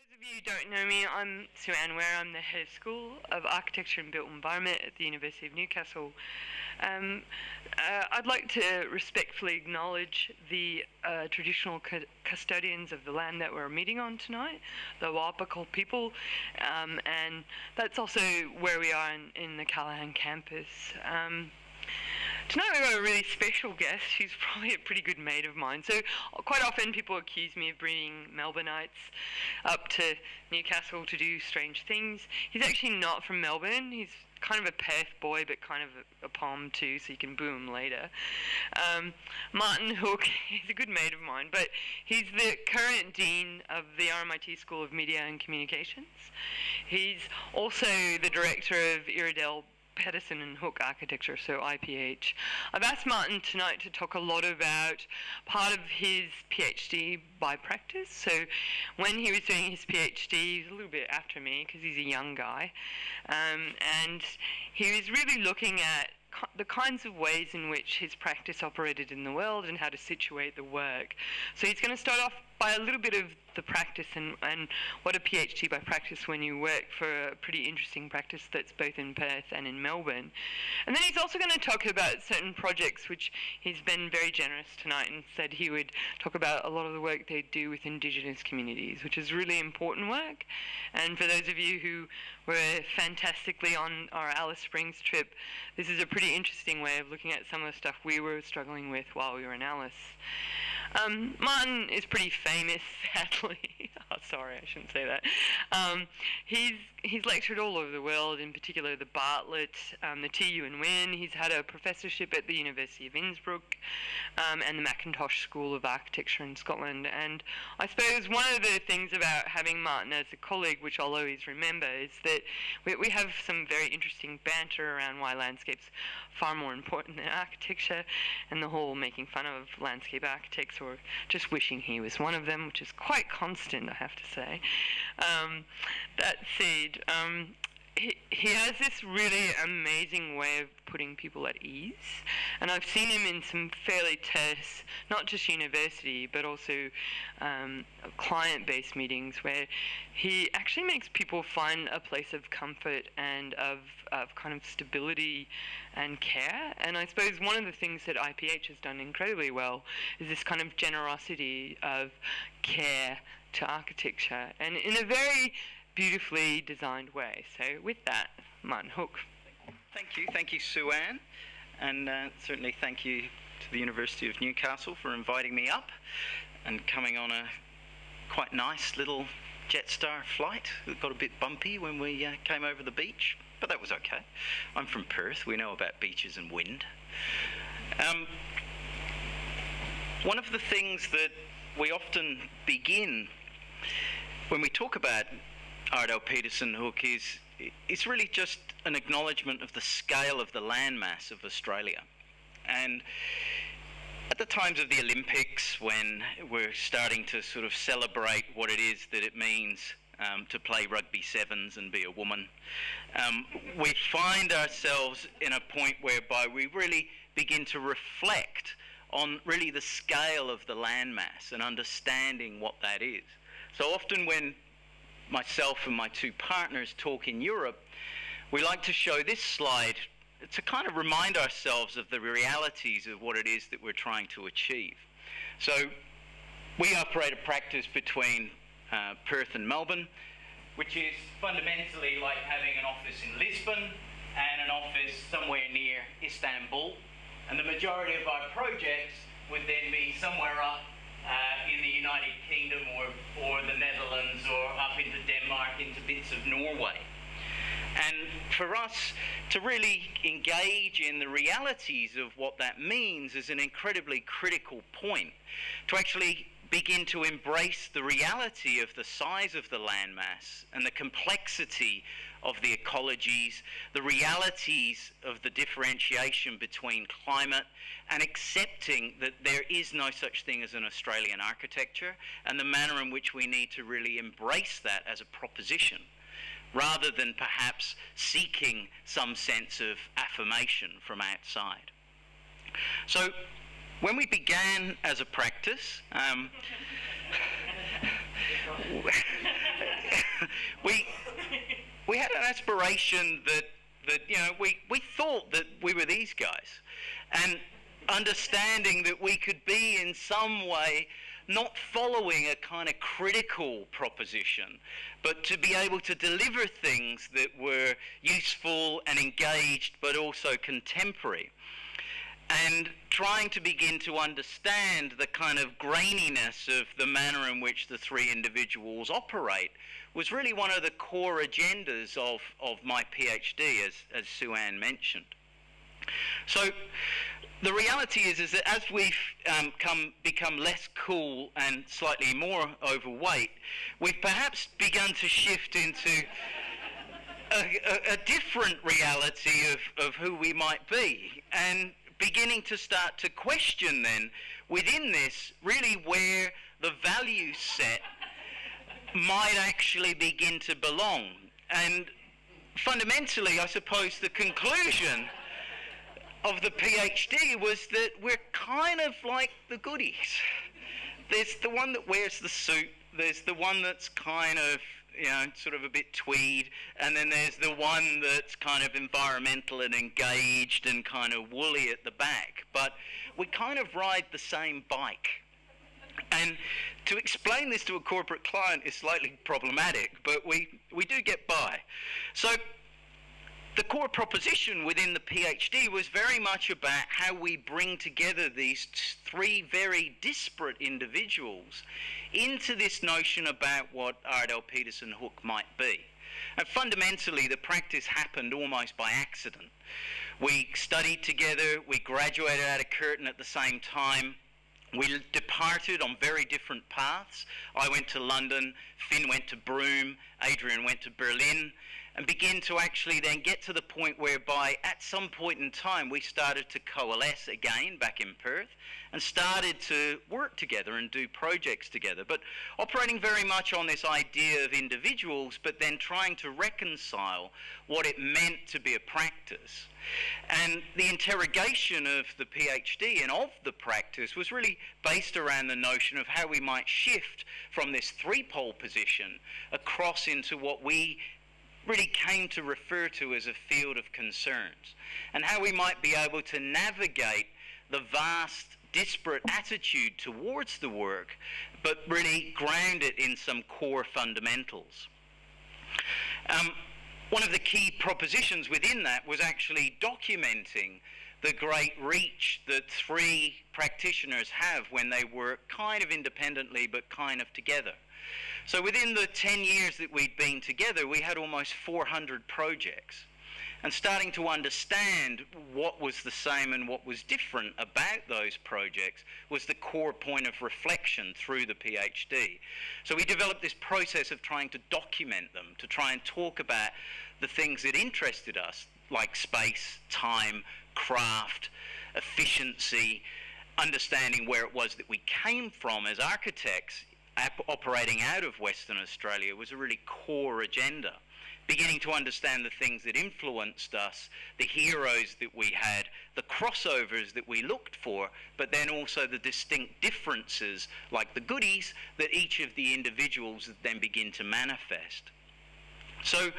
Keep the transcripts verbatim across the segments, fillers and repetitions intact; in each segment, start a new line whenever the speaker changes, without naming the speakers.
those of you who don't know me, I'm Sue-Ann Ware. I'm the head of School of Architecture and Built Environment at the University of Newcastle. Um, uh, I'd like to respectfully acknowledge the uh, traditional cu custodians of the land that we're meeting on tonight, the Wapakal people, um, and that's also where we are in, in the Callaghan campus. Um, Tonight we've got a really special guest. She's probably a pretty good mate of mine. So quite often people accuse me of bringing Melbourneites up to Newcastle to do strange things. He's actually not from Melbourne. He's kind of a Perth boy, but kind of a, a Palm too, so you can boo him later. Um, Martyn Hook, he's a good mate of mine, but he's the current Dean of the R M I T School of Media and Communications. He's also the director of Iredale Pedersen Hook Architects, so I P H. I've asked Martyn tonight to talk a lot about part of his PhD by practice. So when he was doing his PhD, he was a little bit after me because he's a young guy, um, and he was really looking at the kinds of ways in which his practice operated in the world and how to situate the work. So he's going to start off by a little bit of the practice and, and what a PhD by practice when you work for a pretty interesting practice that's both in Perth and in Melbourne. And then he's also going to talk about certain projects, which he's been very generous tonight and said he would talk about a lot of the work they do with Indigenous communities, which is really important work. And for those of you who were fantastically on our Alice Springs trip, this is a pretty interesting way of looking at some of the stuff we were struggling with while we were in Alice. Um, Martyn is pretty famous, sadly. Oh, sorry, I shouldn't say that. Um, he's he's lectured all over the world, in particular the Bartlett, um, the T U in Wien. He's had a professorship at the University of Innsbruck um, and the Mackintosh School of Architecture in Scotland. And I suppose one of the things about having Martyn as a colleague, which I'll always remember, is that we, we have some very interesting banter around why landscape's far more important than architecture, and the whole making fun of landscape architects or just wishing he was one of them, which is quite constant, I have to say. Um, that said, um, he, he has this really amazing way of putting people at ease, and I've seen him in some fairly terse, not just university, but also um, client-based meetings where he actually makes people find a place of comfort and of, of kind of stability and care. And I suppose one of the things that I P H has done incredibly well is this kind of generosity of care to architecture, and in a very beautifully designed way. So with that, Martyn Hook.
Thank you, thank you, Sue-Ann, and uh, certainly thank you to the University of Newcastle for inviting me up and coming on a quite nice little Jetstar flight. It got a bit bumpy when we uh, came over the beach, but that was okay. I'm from Perth, we know about beaches and wind. Um, one of the things that we often begin when we talk about Iredale Pedersen Hook is it's really just an acknowledgement of the scale of the landmass of Australia. And at the times of the Olympics, when we're starting to sort of celebrate what it is that it means um, to play rugby sevens and be a woman, um, we find ourselves in a point whereby we really begin to reflect on really the scale of the landmass and understanding what that is. So often when myself and my two partners talk in Europe, we like to show this slide to kind of remind ourselves of the realities of what it is that we're trying to achieve. So we operate a practice between uh, Perth and Melbourne, which is fundamentally like having an office in Lisbon and an office somewhere near Istanbul. And the majority of our projects would then be somewhere up uh, in the United Kingdom or, or the Netherlands or up into Denmark, into bits of Norway. And for us to really engage in the realities of what that means is an incredibly critical point, to actually begin to embrace the reality of the size of the landmass and the complexity of the ecologies, the realities of the differentiation between climate, and accepting that there is no such thing as an Australian architecture, and the manner in which we need to really embrace that as a proposition, rather than perhaps seeking some sense of affirmation from outside. So when we began as a practice, um, we we had an aspiration that that you know we we thought that we were these guys, and understanding that we could be in some way not following a kind of critical proposition, but to be able to deliver things that were useful and engaged, but also contemporary. And trying to begin to understand the kind of graininess of the manner in which the three individuals operate was really one of the core agendas of, of my PhD, as, as Sue-Ann mentioned. So the reality is, is that as we've um, come, become less cool and slightly more overweight, we've perhaps begun to shift into a, a, a different reality of, of who we might be, and beginning to start to question then within this really where the value set might actually begin to belong. And fundamentally, I suppose the conclusion of the PhD was that we're kind of like the goodies. There's the one that wears the suit, there's the one that's kind of, you know, sort of a bit tweed, and then there's the one that's kind of environmental and engaged and kind of woolly at the back. But we kind of ride the same bike. And to explain this to a corporate client is slightly problematic, but we, we do get by. So the core proposition within the PhD was very much about how we bring together these three very disparate individuals into this notion about what Iredale Pedersen Hook might be. And fundamentally, the practice happened almost by accident. We studied together, we graduated out of Curtin at the same time. We departed on very different paths. I went to London, Finn went to Broome, Adrian went to Berlin, and begin to actually then get to the point whereby at some point in time we started to coalesce again back in Perth and started to work together and do projects together, but operating very much on this idea of individuals, but then trying to reconcile what it meant to be a practice. And the interrogation of the PhD and of the practice was really based around the notion of how we might shift from this three-pole position across into what we really came to refer to as a field of concerns, and how we might be able to navigate the vast disparate attitude towards the work, but really ground it in some core fundamentals. Um, one of the key propositions within that was actually documenting the great reach that three practitioners have when they work kind of independently but kind of together. So within the ten years that we'd been together, we had almost four hundred projects. And starting to understand what was the same and what was different about those projects was the core point of reflection through the PhD. So we developed this process of trying to document them, to try and talk about the things that interested us, like space, time, craft, efficiency, understanding where it was that we came from as architects. Operating out of Western Australia was a really core agenda. Beginning to understand the things that influenced us, the heroes that we had, the crossovers that we looked for, but then also the distinct differences, like the goodies, that each of the individuals then begin to manifest. So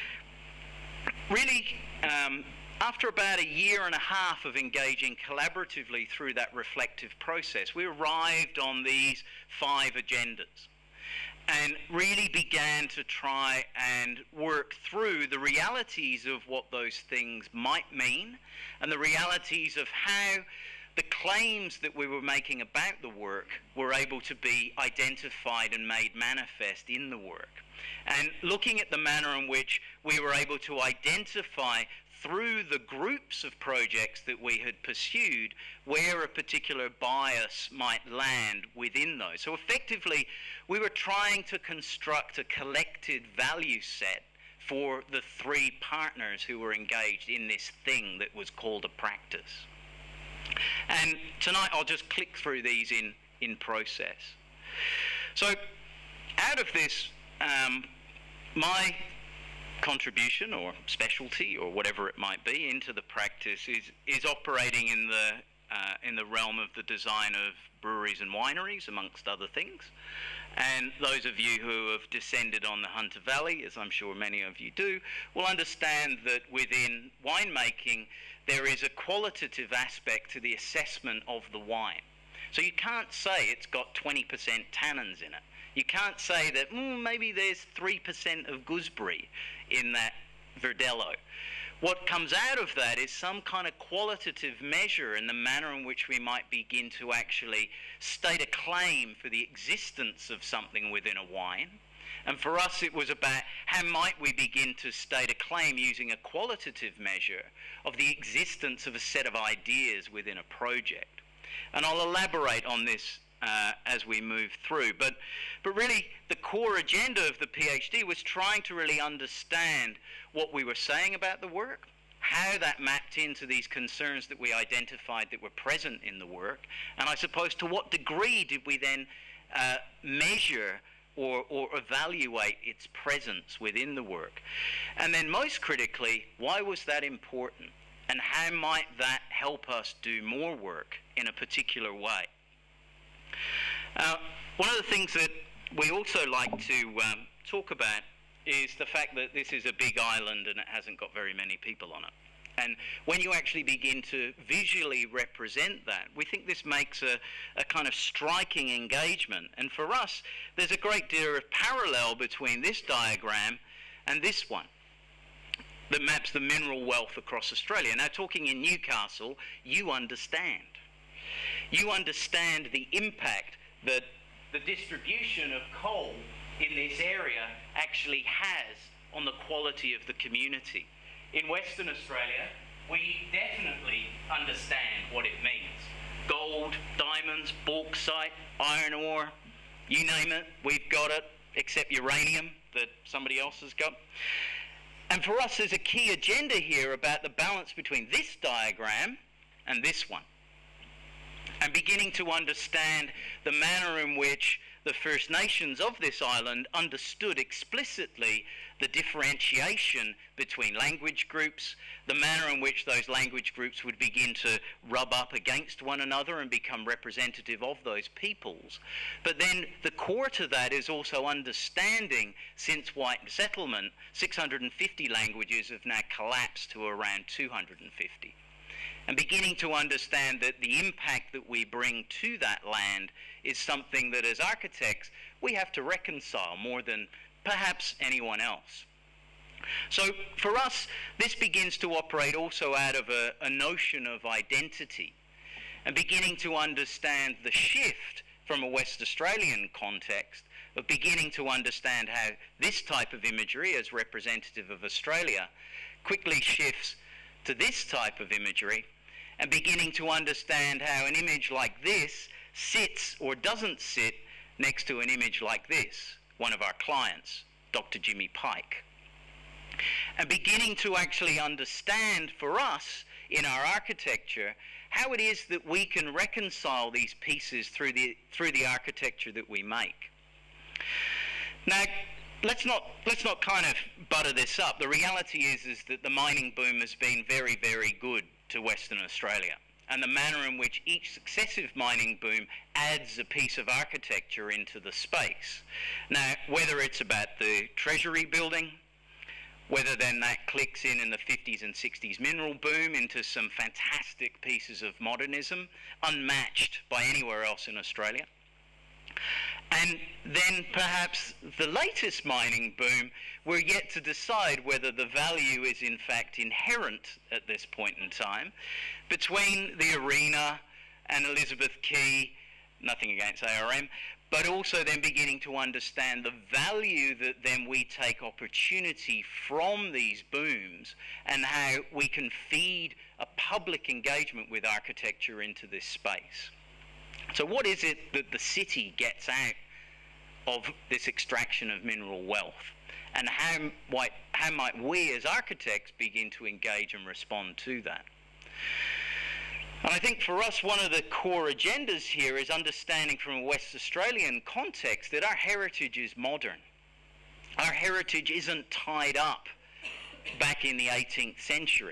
really, um, after about a year and a half of engaging collaboratively through that reflective process, we arrived on these five agendas and really began to try and work through the realities of what those things might mean and the realities of how the claims that we were making about the work were able to be identified and made manifest in the work. And looking at the manner in which we were able to identify through the groups of projects that we had pursued where a particular bias might land within those. So effectively, we were trying to construct a collected value set for the three partners who were engaged in this thing that was called a practice. And tonight I'll just click through these in, in process. So out of this, um, my contribution or specialty or whatever it might be into the practice is is operating in the uh, in the realm of the design of breweries and wineries, amongst other things. And those of you who have descended on the Hunter Valley, as I'm sure many of you do, will understand that within winemaking there is a qualitative aspect to the assessment of the wine. So you can't say it's got twenty percent tannins in it. You can't say that mm, maybe there's three percent of gooseberry in that Verdelho. What comes out of that is some kind of qualitative measure in the manner in which we might begin to actually state a claim for the existence of something within a wine. And for us it was about how might we begin to state a claim using a qualitative measure of the existence of a set of ideas within a project. And I'll elaborate on this Uh, as we move through. But, but really the core agenda of the PhD was trying to really understand what we were saying about the work, how that mapped into these concerns that we identified that were present in the work, and I suppose to what degree did we then uh, measure or, or evaluate its presence within the work. And then most critically, why was that important? And how might that help us do more work in a particular way? Uh, one of the things that we also like to um, talk about is the fact that this is a big island and it hasn't got very many people on it. And when you actually begin to visually represent that, we think this makes a, a kind of striking engagement. And for us, there's a great deal of parallel between this diagram and this one that maps the mineral wealth across Australia. Now, talking in Newcastle, you understand. You understand the impact that the distribution of coal in this area actually has on the quality of the community. In Western Australia, we definitely understand what it means. Gold, diamonds, bauxite, iron ore, you name it, we've got it, except uranium that somebody else has got. And for us, there's a key agenda here about the balance between this diagram and this one, and beginning to understand the manner in which the First Nations of this island understood explicitly the differentiation between language groups, the manner in which those language groups would begin to rub up against one another and become representative of those peoples. But then the core to that is also understanding, since white settlement, six hundred fifty languages have now collapsed to around two hundred fifty. And beginning to understand that the impact that we bring to that land is something that as architects we have to reconcile more than perhaps anyone else. So for us, this begins to operate also out of a, a notion of identity, and beginning to understand the shift from a West Australian context of beginning to understand how this type of imagery as representative of Australia quickly shifts to this type of imagery, and beginning to understand how an image like this sits or doesn't sit next to an image like this, one of our clients, Doctor Jimmy Pike. And beginning to actually understand for us in our architecture how it is that we can reconcile these pieces through the, through the architecture that we make. Now, Let's not, let's not kind of butter this up. The reality is, is that the mining boom has been very, very good to Western Australia. And the manner in which each successive mining boom adds a piece of architecture into the space. Now, whether it's about the Treasury building, whether then that clicks in in the fifties and sixties mineral boom into some fantastic pieces of modernism, unmatched by anywhere else in Australia. And then perhaps the latest mining boom, we're yet to decide whether the value is in fact inherent at this point in time between the arena and Elizabeth Quay, nothing against A R M, but also then beginning to understand the value that then we take opportunity from these booms and how we can feed a public engagement with architecture into this space. So what is it that the city gets out of this extraction of mineral wealth? And how might, how might we as architects begin to engage and respond to that? And I think for us, one of the core agendas here is understanding from a West Australian context that our heritage is modern. Our heritage isn't tied up back in the eighteenth century.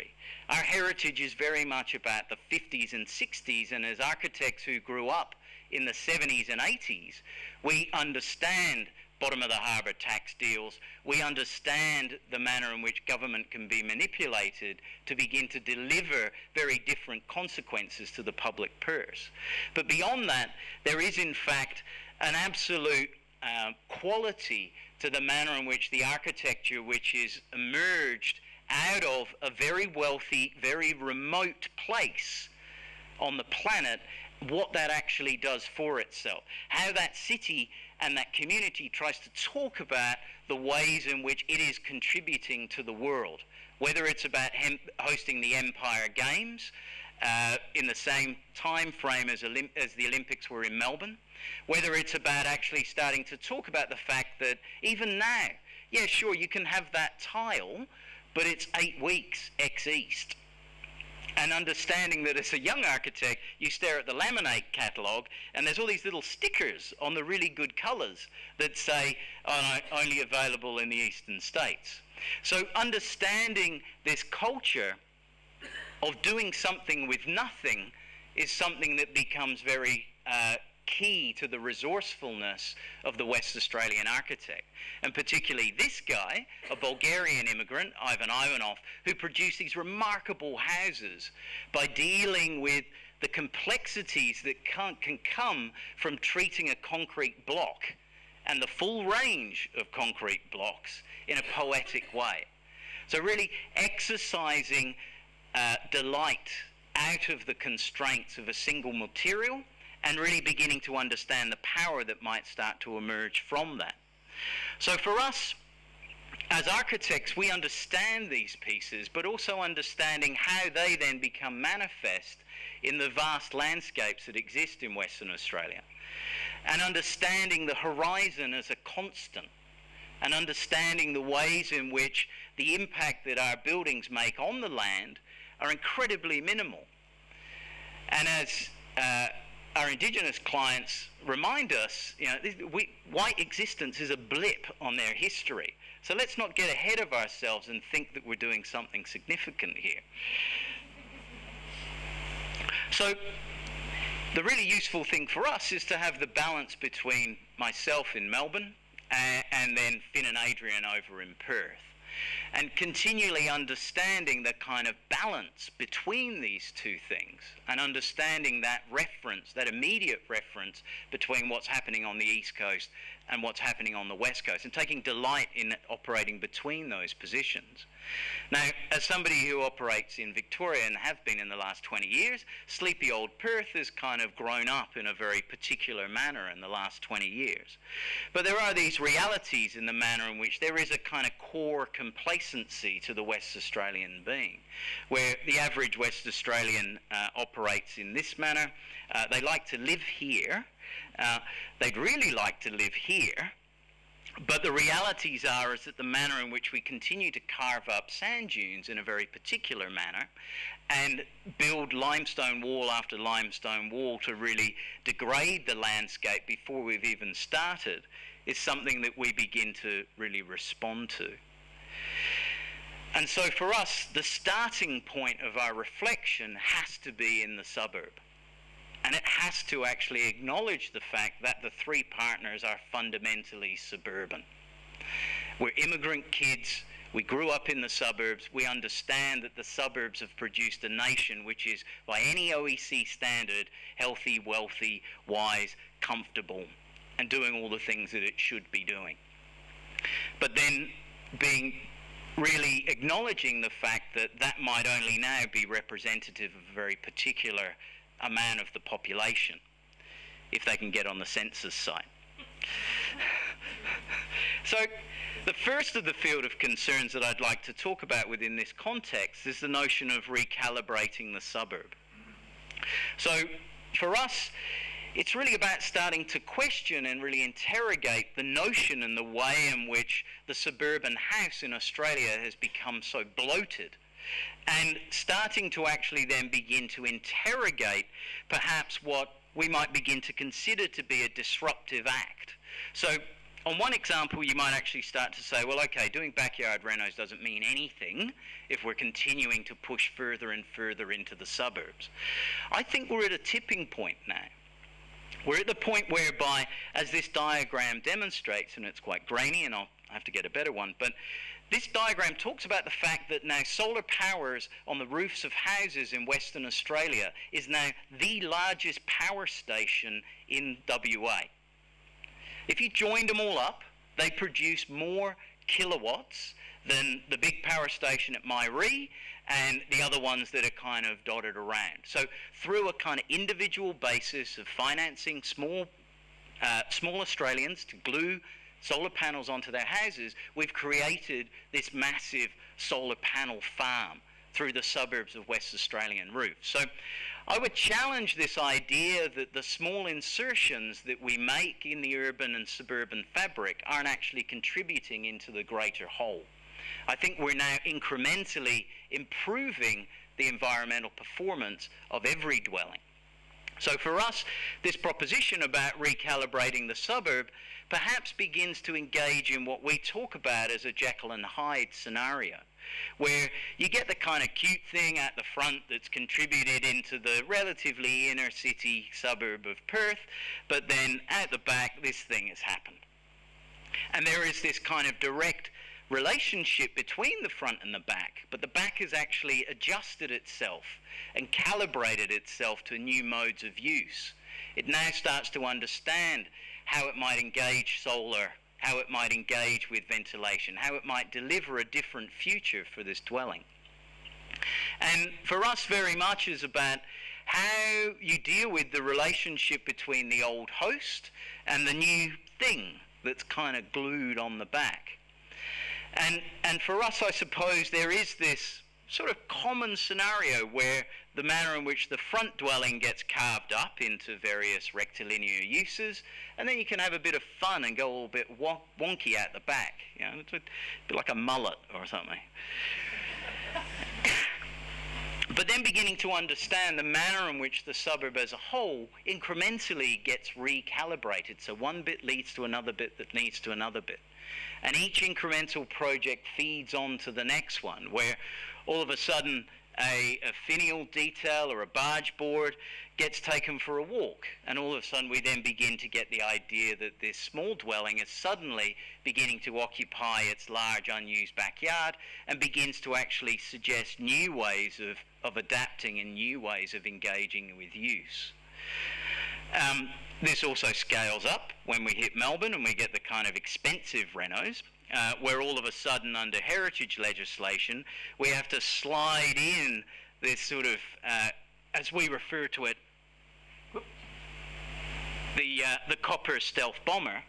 Our heritage is very much about the fifties and sixties, and as architects who grew up in the seventies and eighties, we understand bottom of the harbour tax deals. We understand the manner in which government can be manipulated to begin to deliver very different consequences to the public purse. But beyond that, there is in fact an absolute uh, quality to the manner in which the architecture, which is emerged out of a very wealthy, very remote place on the planet, what that actually does for itself. How that city and that community tries to talk about the ways in which it is contributing to the world, whether it's about hem hosting the Empire Games uh, in the same time frame as, Olymp as the Olympics were in Melbourne, whether it's about actually starting to talk about the fact that even now, yeah, sure, you can have that tile, but it's eight weeks ex-East. And understanding that as a young architect, you stare at the laminate catalogue and there's all these little stickers on the really good colours that say, oh, no, only available in the eastern states. So understanding this culture of doing something with nothing is something that becomes very uh, key to the resourcefulness of the West Australian architect. And particularly this guy, a Bulgarian immigrant, Ivan Ivanov, who produced these remarkable houses by dealing with the complexities that can, can come from treating a concrete block and the full range of concrete blocks in a poetic way. So really exercising uh, delight out of the constraints of a single material and really beginning to understand the power that might start to emerge from that. So for us, as architects, we understand these pieces, but also understanding how they then become manifest in the vast landscapes that exist in Western Australia. And understanding the horizon as a constant, and understanding the ways in which the impact that our buildings make on the land are incredibly minimal. And as uh, our Indigenous clients remind us, you know, we, white existence is a blip on their history. So let's not get ahead of ourselves and think that we're doing something significant here. So the really useful thing for us is to have the balance between myself in Melbourne and, and then Finn and Adrian over in Perth, and continually understanding the kind of balance between these two things and understanding that reference, that immediate reference between what's happening on the East Coast and what's happening on the West Coast, and taking delight in operating between those positions. Now, as somebody who operates in Victoria and have been in the last twenty years, sleepy old Perth has kind of grown up in a very particular manner in the last twenty years. But there are these realities in the manner in which there is a kind of core complacency to the West Australian being, where the average West Australian uh, operates in this manner. Uh, they like to live here. Uh, they'd really like to live here. But the realities are is that the manner in which we continue to carve up sand dunes in a very particular manner and build limestone wall after limestone wall to really degrade the landscape before we've even started is something that we begin to really respond to. And so for us, the starting point of our reflection has to be in the suburb. And it has to actually acknowledge the fact that the three partners are fundamentally suburban. We're immigrant kids. We grew up in the suburbs. We understand that the suburbs have produced a nation which is, by any O E C standard, healthy, wealthy, wise, comfortable, and doing all the things that it should be doing. But then being really acknowledging the fact that that might only now be representative of a very particular amount of the population, if they can get on the census site. So the first of the field of concerns that I'd like to talk about within this context is the notion of recalibrating the suburb. So for us, it's really about starting to question and really interrogate the notion and the way in which the suburban house in Australia has become so bloated, and starting to actually then begin to interrogate perhaps what we might begin to consider to be a disruptive act. So on one example, you might actually start to say, well, okay, doing backyard renos doesn't mean anything if we're continuing to push further and further into the suburbs. I think we're at a tipping point now. We're at the point whereby, as this diagram demonstrates, and it's quite grainy, and I'll have to get a better one, but this diagram talks about the fact that now solar powers on the roofs of houses in Western Australia is now the largest power station in W A. If you joined them all up, they produce more kilowatts than the big power station at Myrie and the other ones that are kind of dotted around. So through a kind of individual basis of financing small, uh, small Australians to glue solar panels onto their houses, we've created this massive solar panel farm through the suburbs of West Australian roofs. So I would challenge this idea that the small insertions that we make in the urban and suburban fabric aren't actually contributing into the greater whole. I think we're now incrementally improving the environmental performance of every dwelling. So for us, this proposition about recalibrating the suburb perhaps begins to engage in what we talk about as a Jekyll and Hyde scenario, where you get the kind of cute thing at the front that's contributed into the relatively inner city suburb of Perth, but then at the back this thing has happened. And there is this kind of direct relationship between the front and the back, but the back has actually adjusted itself and calibrated itself to new modes of use. It now starts to understand how it might engage solar, how it might engage with ventilation, how it might deliver a different future for this dwelling. And for us very much is about how you deal with the relationship between the old host and the new thing that's kind of glued on the back. And, and for us, I suppose, there is this sort of common scenario where the manner in which the front dwelling gets carved up into various rectilinear uses, and then you can have a bit of fun and go a little bit wonky at the back. You know, it's a bit like a mullet or something. But then beginning to understand the manner in which the suburb as a whole incrementally gets recalibrated. So one bit leads to another bit that leads to another bit. And each incremental project feeds on to the next one, where all of a sudden a, a finial detail or a barge board gets taken for a walk. And all of a sudden we then begin to get the idea that this small dwelling is suddenly beginning to occupy its large unused backyard and begins to actually suggest new ways of, of adapting and new ways of engaging with use. Um, This also scales up when we hit Melbourne and we get the kind of expensive renos, uh, where all of a sudden under heritage legislation we have to slide in this sort of, uh, as we refer to it, the, uh, the copper stealth bomber,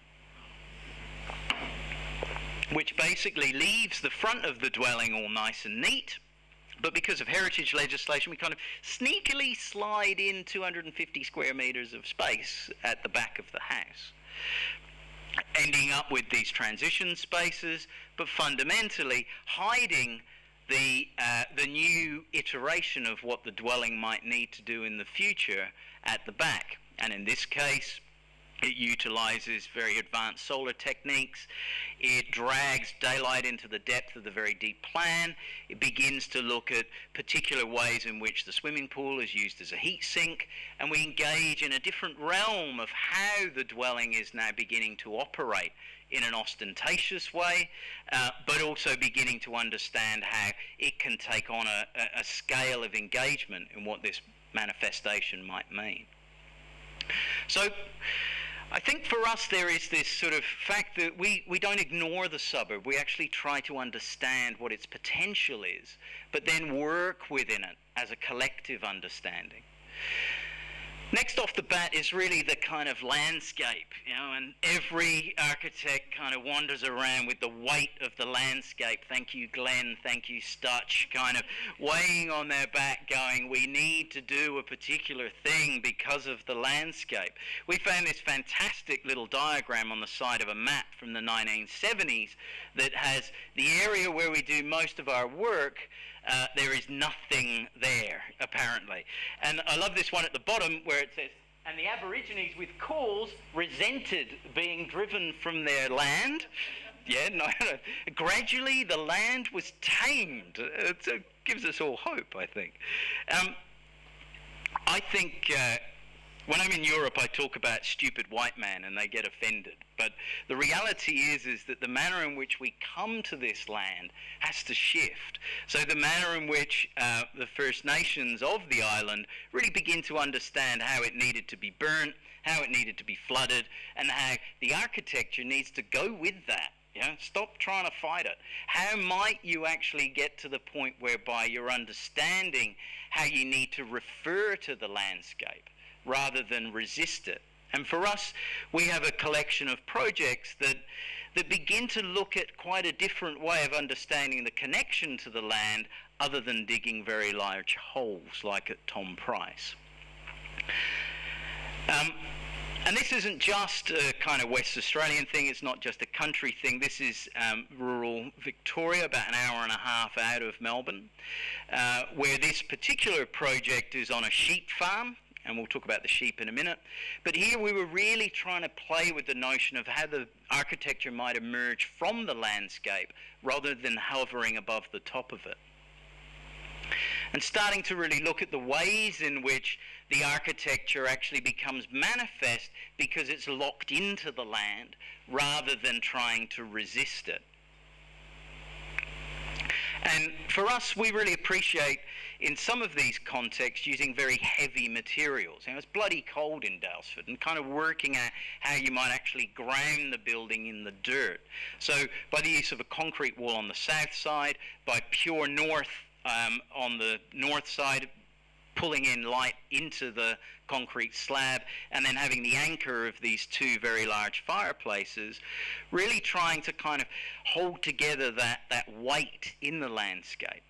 which basically leaves the front of the dwelling all nice and neat. But because of heritage legislation, we kind of sneakily slide in two hundred fifty square metres of space at the back of the house, ending up with these transition spaces, but fundamentally hiding the, uh, the new iteration of what the dwelling might need to do in the future at the back. And in this case, it utilises very advanced solar techniques. It drags daylight into the depth of the very deep plan. It begins to look at particular ways in which the swimming pool is used as a heat sink. And we engage in a different realm of how the dwelling is now beginning to operate in an ostentatious way, uh, but also beginning to understand how it can take on a, a scale of engagement in what this manifestation might mean. So I think for us there is this sort of fact that we, we don't ignore the suburb. We actually try to understand what its potential is, but then work within it as a collective understanding. Next off the bat is really the kind of landscape, you know, and every architect kind of wanders around with the weight of the landscape. Thank you, Glenn. Thank you, Stutch. Kind of weighing on their back going, we need to do a particular thing because of the landscape. We found this fantastic little diagram on the side of a map from the nineteen seventies that has the area where we do most of our work. Uh, there is nothing there, apparently. And I love this one at the bottom where it says and the Aborigines with cause resented being driven from their land. Yeah, no, no. Gradually the land was tamed. It, it gives us all hope, I think. Um, I think uh, when I'm in Europe, I talk about stupid white man and they get offended. But the reality is, is that the manner in which we come to this land has to shift. So the manner in which uh, the First Nations of the island really begin to understand how it needed to be burnt, how it needed to be flooded, and how the architecture needs to go with that. You know, stop trying to fight it. How might you actually get to the point whereby you're understanding how you need to refer to the landscape rather than resist it? And for us, we have a collection of projects that, that begin to look at quite a different way of understanding the connection to the land other than digging very large holes like at Tom Price. Um, And this isn't just a kind of West Australian thing, it's not just a country thing. This is um, rural Victoria, about an hour and a half out of Melbourne, uh, where this particular project is on a sheep farm, and we'll talk about the sheep in a minute. But here we were really trying to play with the notion of how the architecture might emerge from the landscape rather than hovering above the top of it. And starting to really look at the ways in which the architecture actually becomes manifest because it's locked into the land rather than trying to resist it. And for us, we really appreciate in some of these contexts using very heavy materials. You know, it's bloody cold in Daylesford, and kind of working out how you might actually ground the building in the dirt. So by the use of a concrete wall on the south side, by pure north Um, on the north side, pulling in light into the concrete slab, and then having the anchor of these two very large fireplaces, really trying to kind of hold together that, that weight in the landscape.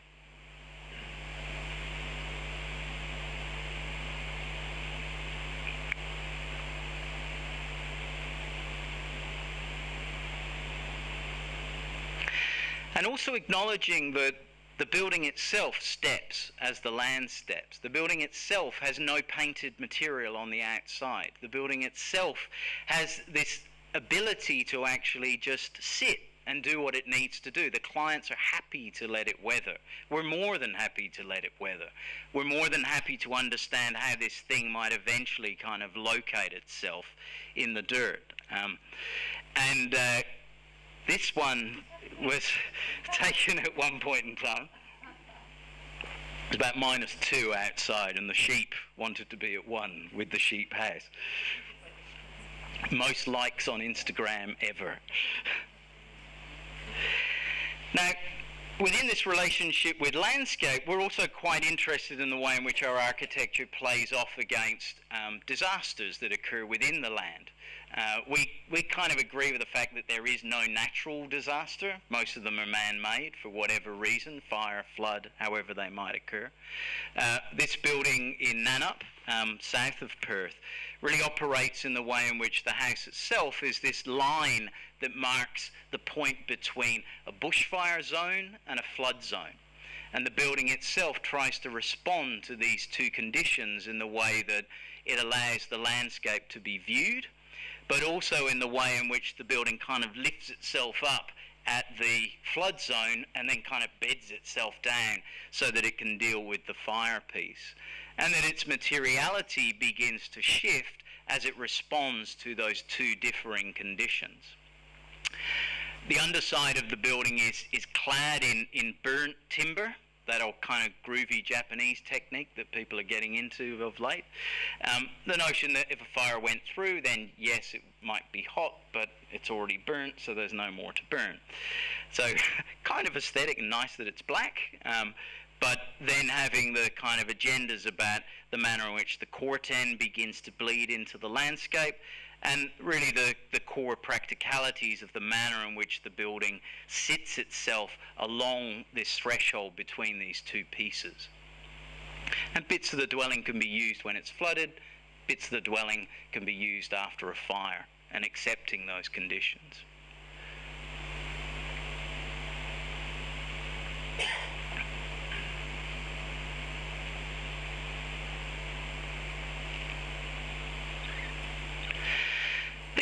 And also acknowledging that the building itself steps as the land steps. The building itself has no painted material on the outside. The building itself has this ability to actually just sit and do what it needs to do. The clients are happy to let it weather. We're more than happy to let it weather. We're more than happy to understand how this thing might eventually kind of locate itself in the dirt. Um, and uh, this one was taken at one point in time. It was about minus two outside, and the sheep wanted to be at one with the sheep house. Most likes on Instagram ever. Now, within this relationship with landscape, we're also quite interested in the way in which our architecture plays off against um, disasters that occur within the land. Uh, we, we kind of agree with the fact that there is no natural disaster. Most of them are man-made for whatever reason, fire, flood, however they might occur. Uh, this building in Nannup, um, south of Perth, really operates in the way in which the house itself is this line that marks the point between a bushfire zone and a flood zone. And the building itself tries to respond to these two conditions in the way that it allows the landscape to be viewed, but also in the way in which the building kind of lifts itself up at the flood zone and then kind of beds itself down so that it can deal with the fire piece. And that its materiality begins to shift as it responds to those two differing conditions. The underside of the building is, is clad in, in burnt timber, that old kind of groovy Japanese technique that people are getting into of late. Um, the notion that if a fire went through, then yes, it might be hot, but it's already burnt, so there's no more to burn. So kind of aesthetic and nice that it's black, um, but then having the kind of agendas about the manner in which the corten begins to bleed into the landscape, and really the, the core practicalities of the manner in which the building sits itself along this threshold between these two pieces. And bits of the dwelling can be used when it's flooded, bits of the dwelling can be used after a fire, and accepting those conditions.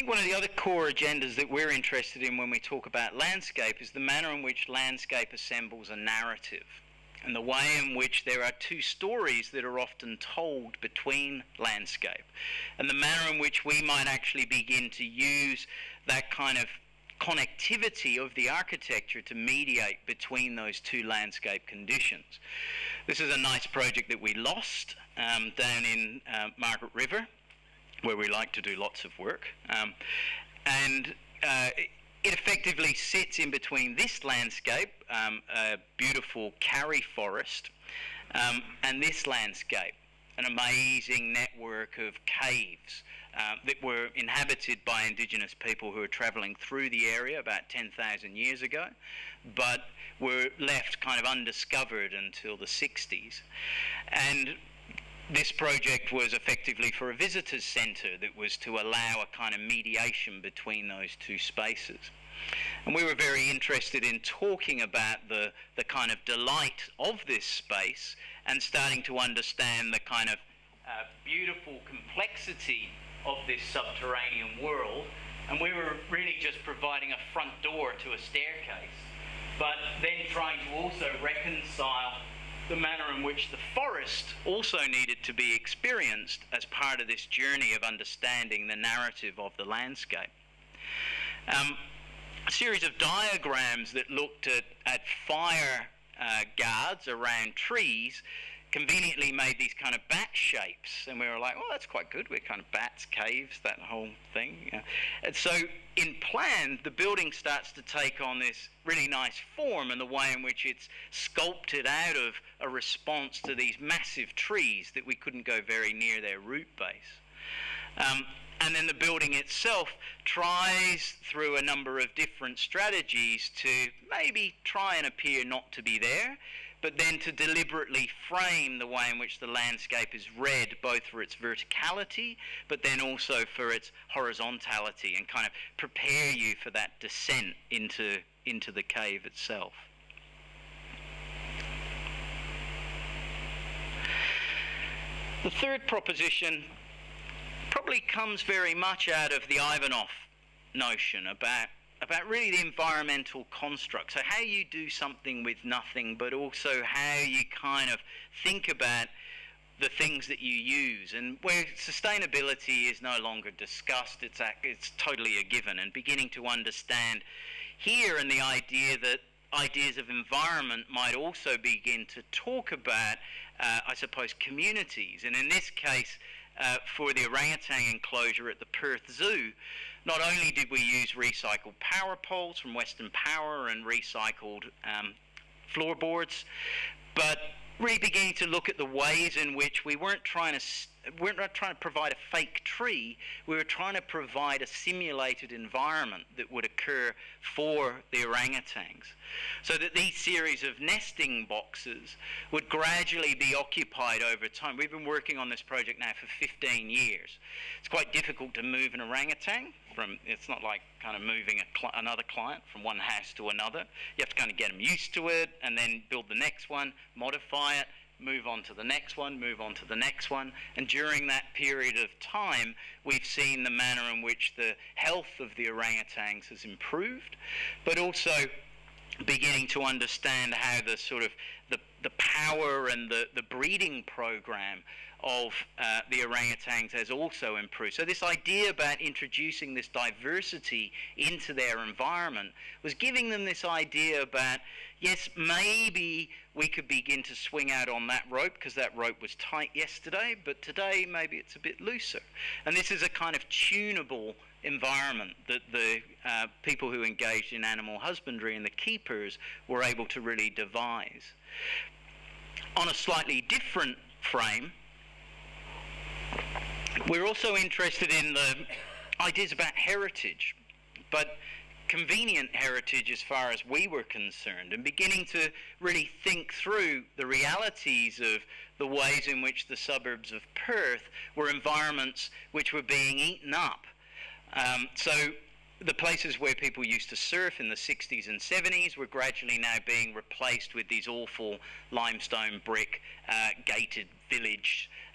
think one of the other core agendas that we're interested in when we talk about landscape is the manner in which landscape assembles a narrative, and the way in which there are two stories that are often told between landscape, and the manner in which we might actually begin to use that kind of connectivity of the architecture to mediate between those two landscape conditions. This is a nice project that we lost um, down in uh, Margaret River, where we like to do lots of work, um, and uh, it, it effectively sits in between this landscape, um, a beautiful karri forest, um, and this landscape, an amazing network of caves uh, that were inhabited by indigenous people who were travelling through the area about ten thousand years ago, but were left kind of undiscovered until the sixties. And this project was effectively for a visitors centre that was to allow a kind of mediation between those two spaces. And we were very interested in talking about the, the kind of delight of this space and starting to understand the kind of uh, beautiful complexity of this subterranean world. And we were really just providing a front door to a staircase, but then trying to also reconcile the manner in which the forest also needed to be experienced as part of this journey of understanding the narrative of the landscape. Um, a series of diagrams that looked at, at fire uh, guards around trees conveniently made these kind of bat shapes, and we were like, well, that's quite good. We're kind of bats, caves, that whole thing. Yeah. And so in plan, the building starts to take on this really nice form, and the way in which it's sculpted out of a response to these massive trees that we couldn't go very near their root base. Um, and then the building itself tries through a number of different strategies to maybe try and appear not to be there, but then to deliberately frame the way in which the landscape is read, both for its verticality, but then also for its horizontality, and kind of prepare you for that descent into, into the cave itself. The third proposition probably comes very much out of the Ivanov notion about about really the environmental construct. So how you do something with nothing, but also how you kind of think about the things that you use, and where sustainability is no longer discussed, it's, a, it's totally a given, and beginning to understand here and the idea that ideas of environment might also begin to talk about, uh, I suppose, communities. And in this case, uh, for the orangutan enclosure at the Perth Zoo, not only did we use recycled power poles from Western Power and recycled um, floorboards, but really beginning to look at the ways in which we weren't trying to we're not trying to provide a fake tree, we were trying to provide a simulated environment that would occur for the orangutans. So that these series of nesting boxes would gradually be occupied over time. We've been working on this project now for fifteen years. It's quite difficult to move an orangutan from, it's not like kind of moving a cl- another client from one house to another. You have to kind of get them used to it and then build the next one, modify it, move on to the next one, move on to the next one. And during that period of time, we've seen the manner in which the health of the orangutans has improved, but also beginning to understand how the sort of the, the power and the, the breeding program of uh, the orangutans has also improved. So this idea about introducing this diversity into their environment was giving them this idea about, yes, maybe we could begin to swing out on that rope because that rope was tight yesterday, but today maybe it's a bit looser. And this is a kind of tunable environment that the uh, people who engaged in animal husbandry and the keepers were able to really devise. On a slightly different frame, we're also interested in the ideas about heritage, but convenient heritage as far as we were concerned, and beginning to really think through the realities of the ways in which the suburbs of Perth were environments which were being eaten up. Um, so the places where people used to surf in the sixties and seventies were gradually now being replaced with these awful limestone brick uh, gated village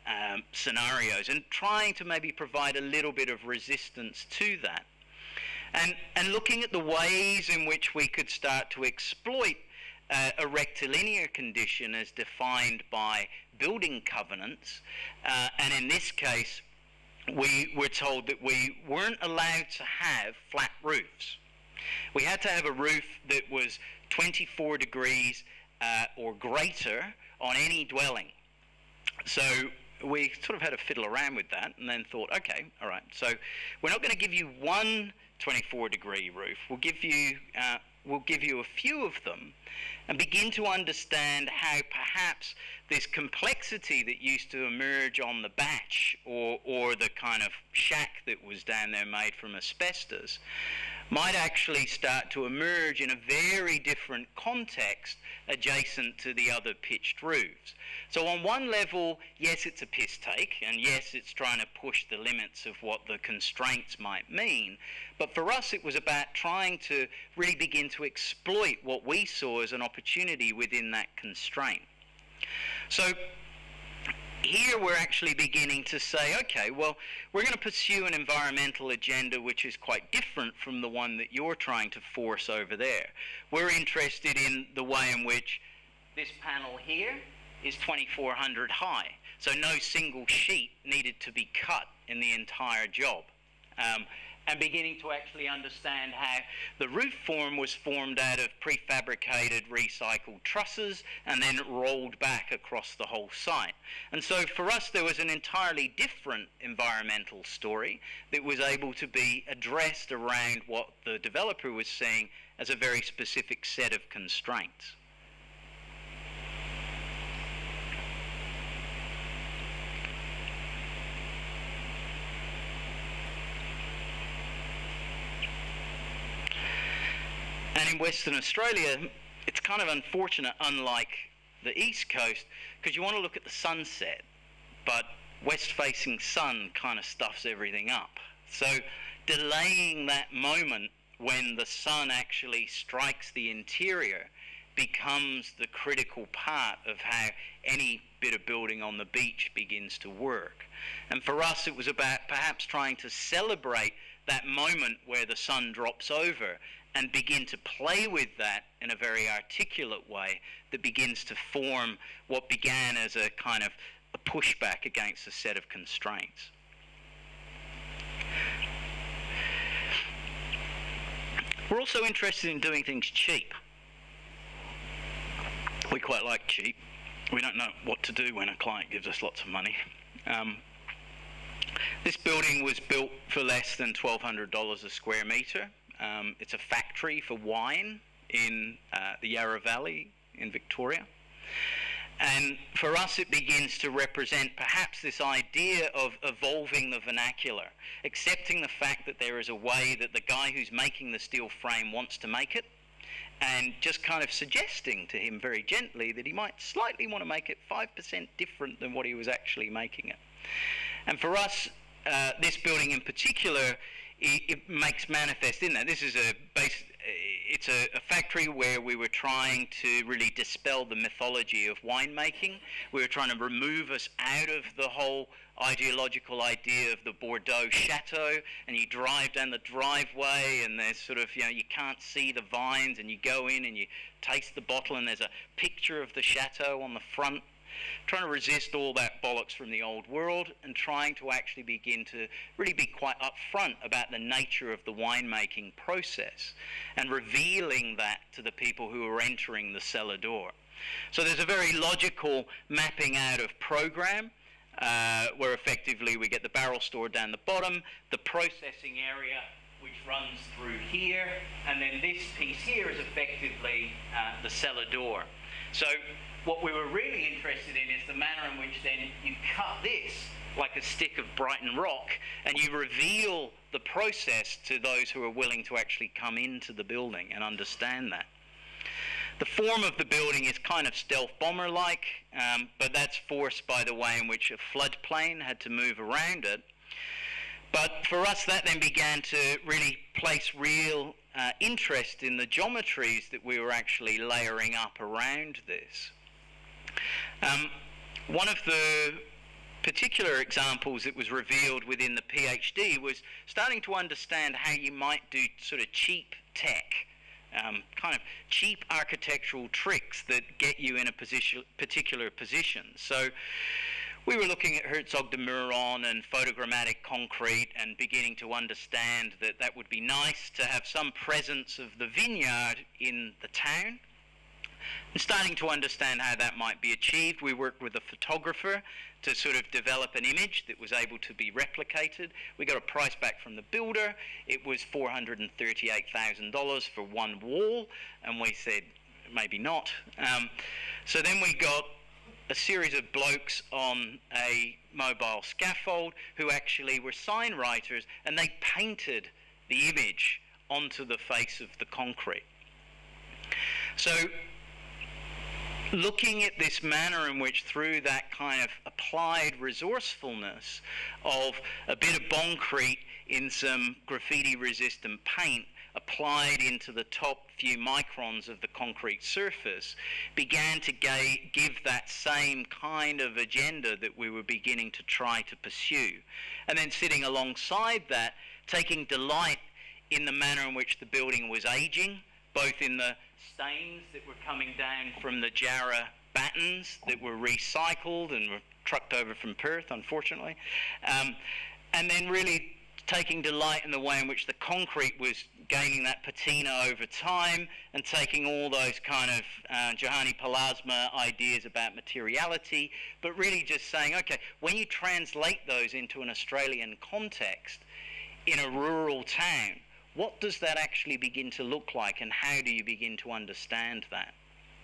um, scenarios and trying to maybe provide a little bit of resistance to that. And, and looking at the ways in which we could start to exploit uh, a rectilinear condition as defined by building covenants, uh, and in this case, we were told that we weren't allowed to have flat roofs. We had to have a roof that was twenty-four degrees uh, or greater on any dwelling. So we sort of had to fiddle around with that and then thought, okay, all right, so we're not going to give you one twenty-four degree roof. We'll give you, uh, we'll give you a few of them and begin to understand how perhaps this complexity that used to emerge on the batch or, or the kind of shack that was down there made from asbestos might actually start to emerge in a very different context adjacent to the other pitched roofs. So on one level, yes, it's a piss take, and yes, it's trying to push the limits of what the constraints might mean, but for us it was about trying to really begin to exploit what we saw as an opportunity within that constraint. So here we're actually beginning to say, okay, well, we're going to pursue an environmental agenda which is quite different from the one that you're trying to force over there. We're interested in the way in which this panel here is twenty-four hundred high, so no single sheet needed to be cut in the entire job. Um, and beginning to actually understand how the roof form was formed out of prefabricated recycled trusses and then rolled back across the whole site. And so for us there was an entirely different environmental story that was able to be addressed around what the developer was seeing as a very specific set of constraints. And in Western Australia, it's kind of unfortunate, unlike the East Coast, because you want to look at the sunset, but west-facing sun kind of stuffs everything up. So delaying that moment when the sun actually strikes the interior becomes the critical part of how any bit of building on the beach begins to work. And for us, it was about perhaps trying to celebrate that moment where the sun drops over and begin to play with that in a very articulate way that begins to form what began as a kind of a pushback against a set of constraints. We're also interested in doing things cheap. We quite like cheap. We don't know what to do when a client gives us lots of money. Um, this building was built for less than twelve hundred dollars a square metre. Um, it's a factory for wine in uh, the Yarra Valley in Victoria. And for us it begins to represent perhaps this idea of evolving the vernacular, accepting the fact that there is a way that the guy who's making the steel frame wants to make it, and just kind of suggesting to him very gently that he might slightly want to make it five percent different than what he was actually making it. And for us, uh, this building in particular, it, it makes manifest in that. This is a base, it's a, a factory where we were trying to really dispel the mythology of winemaking. We were trying to remove us out of the whole ideological idea of the Bordeaux chateau, and you drive down the driveway and there's sort of, you know, you can't see the vines, and you go in and you taste the bottle and there's a picture of the chateau on the front. Trying to resist all that bollocks from the old world and trying to actually begin to really be quite upfront about the nature of the winemaking process and revealing that to the people who are entering the cellar door. So there's a very logical mapping out of program uh, where effectively we get the barrel store down the bottom, the processing area which runs through here, and then this piece here is effectively uh, the cellar door. So what we were really interested in is the manner in which then you cut this like a stick of Brighton rock and you reveal the process to those who are willing to actually come into the building and understand that. The form of the building is kind of stealth bomber-like, um, but that's forced by the way in which a floodplain had to move around it. But for us, that then began to really place real uh, interest in the geometries that we were actually layering up around this. Um, one of the particular examples that was revealed within the PhD was starting to understand how you might do sort of cheap tech, um, kind of cheap architectural tricks that get you in a position, particular position. So we were looking at Herzog de Meuron and photogrammatic concrete and beginning to understand that that would be nice to have some presence of the vineyard in the town, and starting to understand how that might be achieved. We worked with a photographer to sort of develop an image that was able to be replicated. We got a price back from the builder. It was four hundred thirty-eight thousand dollars for one wall, and we said, maybe not. Um, so then we got a series of blokes on a mobile scaffold who actually were sign writers, and they painted the image onto the face of the concrete. So looking at this manner in which, through that kind of applied resourcefulness of a bit of concrete in some graffiti-resistant paint applied into the top few microns of the concrete surface, began to ga- give that same kind of agenda that we were beginning to try to pursue. And then sitting alongside that, taking delight in the manner in which the building was aging, both in the stains that were coming down from the Jarrah battens that were recycled and were trucked over from Perth, unfortunately, um, and then really taking delight in the way in which the concrete was gaining that patina over time, and taking all those kind of uh, Johanni Palasma ideas about materiality, but really just saying, okay, when you translate those into an Australian context in a rural town, what does that actually begin to look like, and how do you begin to understand that?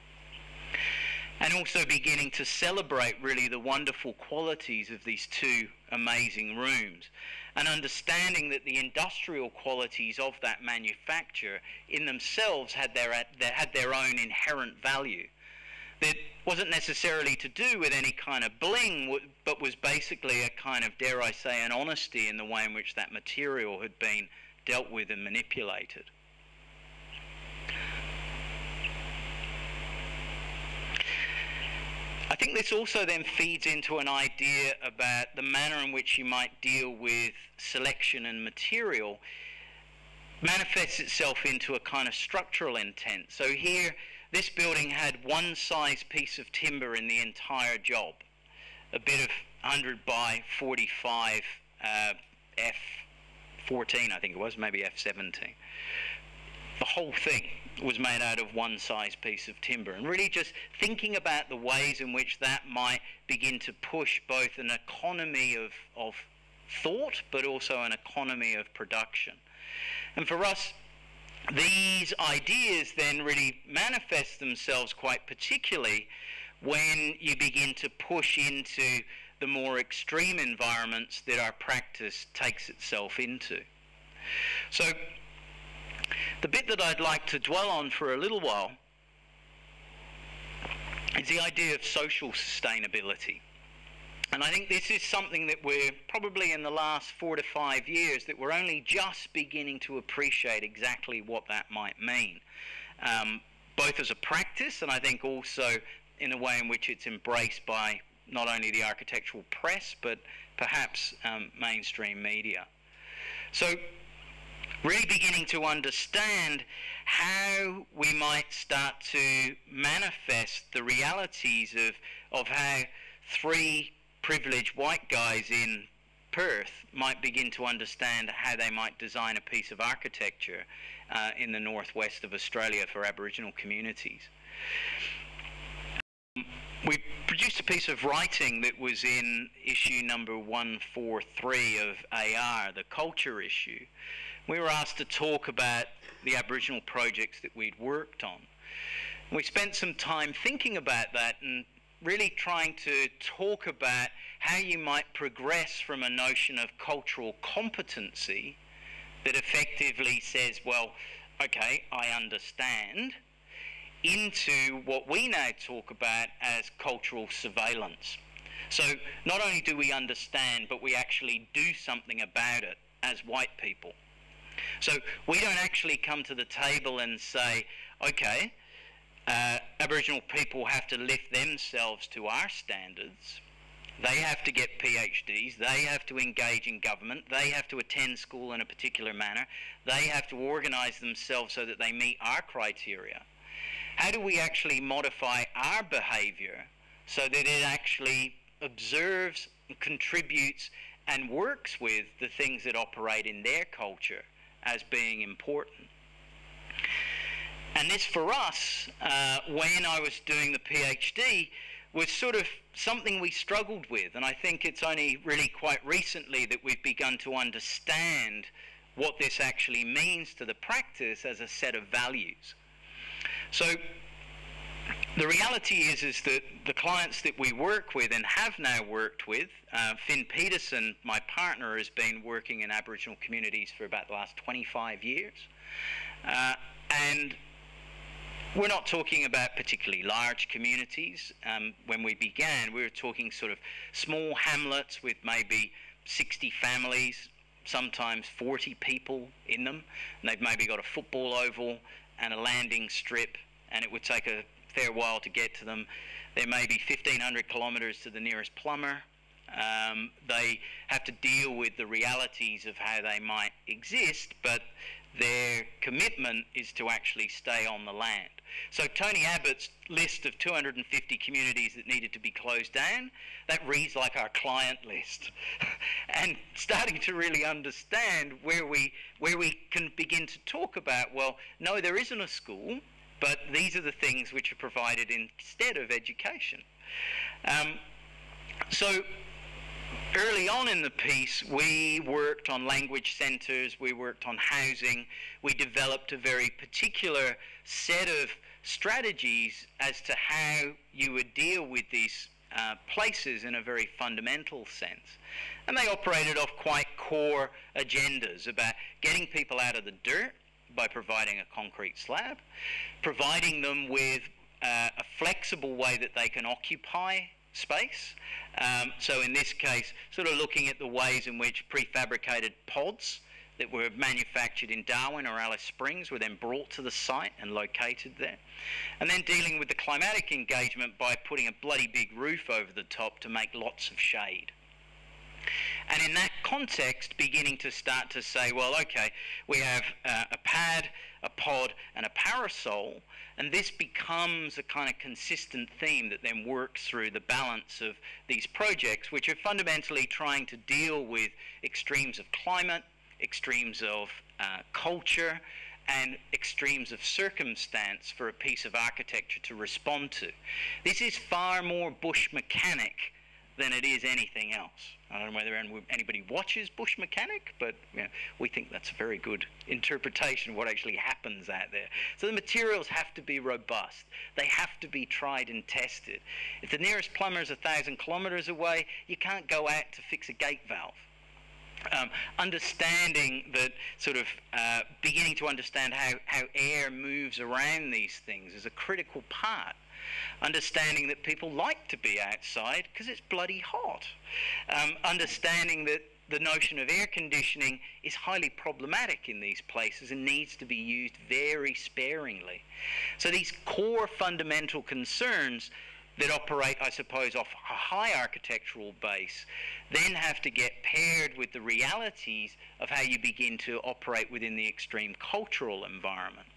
And also beginning to celebrate really the wonderful qualities of these two amazing rooms, and understanding that the industrial qualities of that manufacture in themselves had their, had their own inherent value. That wasn't necessarily to do with any kind of bling, but was basically a kind of, dare I say, an honesty in the way in which that material had been dealt with and manipulated. I think this also then feeds into an idea about the manner in which you might deal with selection and material manifests itself into a kind of structural intent. So here, this building had one size piece of timber in the entire job, a bit of one hundred by forty-five uh, F fourteen, I think it was, maybe F seventeen. The whole thing was made out of one size piece of timber, and really just thinking about the ways in which that might begin to push both an economy of, of thought, but also an economy of production. And for us, these ideas then really manifest themselves quite particularly when you begin to push into the more extreme environments that our practice takes itself into. So the bit that I'd like to dwell on for a little while is the idea of social sustainability. And I think this is something that we're probably in the last four to five years that we're only just beginning to appreciate exactly what that might mean, um, both as a practice and I think also in a way in which it's embraced by not only the architectural press but perhaps um, mainstream media. So really beginning to understand how we might start to manifest the realities of, of how three privileged white guys in Perth might begin to understand how they might design a piece of architecture uh, in the northwest of Australia for Aboriginal communities. We produced a piece of writing that was in issue number one forty-three of A R, the culture issue. We were asked to talk about the Aboriginal projects that we'd worked on. We spent some time thinking about that and really trying to talk about how you might progress from a notion of cultural competency that effectively says, well, okay, I understand, into what we now talk about as cultural surveillance. So not only do we understand, but we actually do something about it as white people. So we don't actually come to the table and say, okay, uh, Aboriginal people have to lift themselves to our standards. They have to get PhDs, they have to engage in government, they have to attend school in a particular manner, they have to organise themselves so that they meet our criteria. How do we actually modify our behaviour so that it actually observes, contributes and works with the things that operate in their culture as being important? And this for us, uh, when I was doing the PhD, was sort of something we struggled with, and I think it's only really quite recently that we've begun to understand what this actually means to the practice as a set of values. So the reality is, is that the clients that we work with and have now worked with, uh, Finn Peterson, my partner, has been working in Aboriginal communities for about the last twenty-five years. Uh, and we're not talking about particularly large communities. Um, when we began, we were talking sort of small hamlets with maybe sixty families, sometimes forty people in them. And they've maybe got a football oval and a landing strip, and it would take a fair while to get to them. There may be fifteen hundred kilometres to the nearest plumber. Um, they have to deal with the realities of how they might exist, but their commitment is to actually stay on the land. So Tony Abbott's list of two hundred fifty communities that needed to be closed down, that reads like our client list. And starting to really understand where we, where we can begin to talk about, well, no, there isn't a school, but these are the things which are provided instead of education. Um, so early on in the piece, we worked on language centres, we worked on housing, we developed a very particular set of strategies as to how you would deal with these uh, places in a very fundamental sense. And they operated off quite core agendas about getting people out of the dirt by providing a concrete slab, providing them with uh, a flexible way that they can occupy space. Um, so in this case, sort of looking at the ways in which prefabricated pods that were manufactured in Darwin or Alice Springs were then brought to the site and located there. And then dealing with the climatic engagement by putting a bloody big roof over the top to make lots of shade. And in that context, beginning to start to say, well, okay, we have uh, a pad, a pod, and a parasol, and this becomes a kind of consistent theme that then works through the balance of these projects, which are fundamentally trying to deal with extremes of climate, extremes of uh, culture, and extremes of circumstance for a piece of architecture to respond to. This is far more bush mechanic than it is anything else. I don't know whether anybody watches Bush Mechanic, but you know, we think that's a very good interpretation of what actually happens out there. So the materials have to be robust. They have to be tried and tested. If the nearest plumber is a thousand kilometres away, you can't go out to fix a gate valve. Um, understanding that sort of uh, beginning to understand how, how air moves around these things is a critical part. Understanding that people like to be outside because it's bloody hot. Um, understanding that the notion of air conditioning is highly problematic in these places and needs to be used very sparingly. So these core fundamental concerns that operate, I suppose, off a high architectural base then have to get paired with the realities of how you begin to operate within the extreme cultural environment.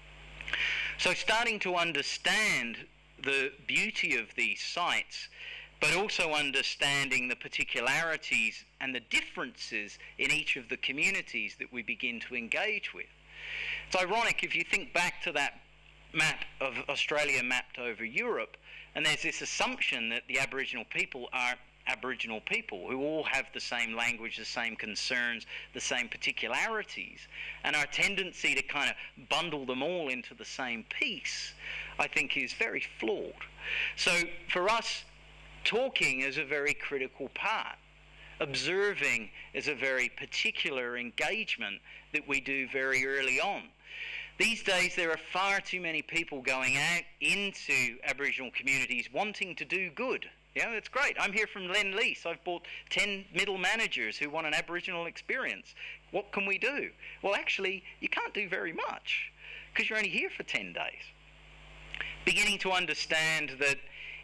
So starting to understand the beauty of these sites, but also understanding the particularities and the differences in each of the communities that we begin to engage with. It's ironic if you think back to that map of Australia mapped over Europe, and there's this assumption that the Aboriginal people are Aboriginal people who all have the same language, the same concerns, the same particularities, and our tendency to kind of bundle them all into the same piece, I think, is very flawed. So for us, talking is a very critical part. Observing is a very particular engagement that we do very early on. These days there are far too many people going out into Aboriginal communities wanting to do good. Yeah, that's great. I'm here from Lend-Lease. I've bought ten middle managers who want an Aboriginal experience. What can we do? Well, actually, you can't do very much because you're only here for ten days. Beginning to understand that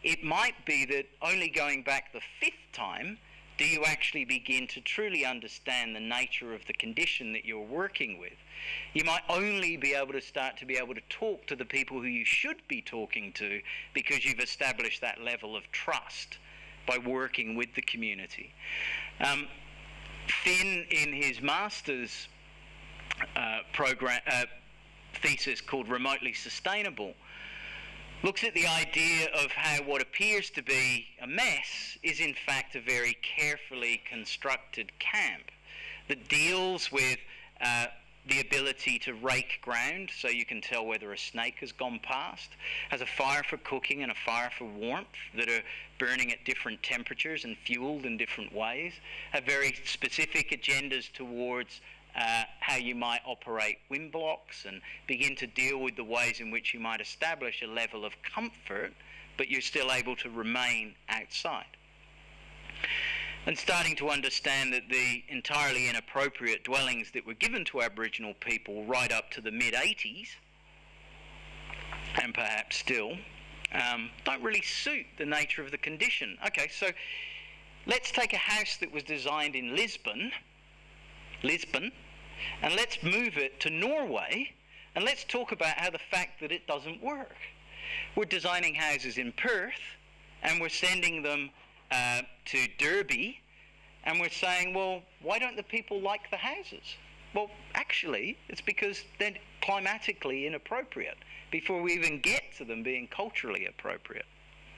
it might be that only going back the fifth time do you actually begin to truly understand the nature of the condition that you're working with. You might only be able to start to be able to talk to the people who you should be talking to because you've established that level of trust by working with the community. Um, Finn, in his master's uh, program, uh, thesis called Remotely Sustainable, looks at the idea of how what appears to be a mess is in fact a very carefully constructed camp that deals with uh, the ability to rake ground so you can tell whether a snake has gone past, has a fire for cooking and a fire for warmth that are burning at different temperatures and fueled in different ways, have very specific agendas towards Uh, how you might operate wind blocks and begin to deal with the ways in which you might establish a level of comfort, but you're still able to remain outside. And starting to understand that the entirely inappropriate dwellings that were given to Aboriginal people right up to the mid eighties, and perhaps still, um, don't really suit the nature of the condition. Okay, so let's take a house that was designed in Lisbon, Lisbon, and let's move it to Norway, and let's talk about how the fact that it doesn't work. We're designing houses in Perth, and we're sending them uh, to Derby, and we're saying, well, why don't the people like the houses? Well, actually, it's because they're climatically inappropriate before we even get to them being culturally appropriate.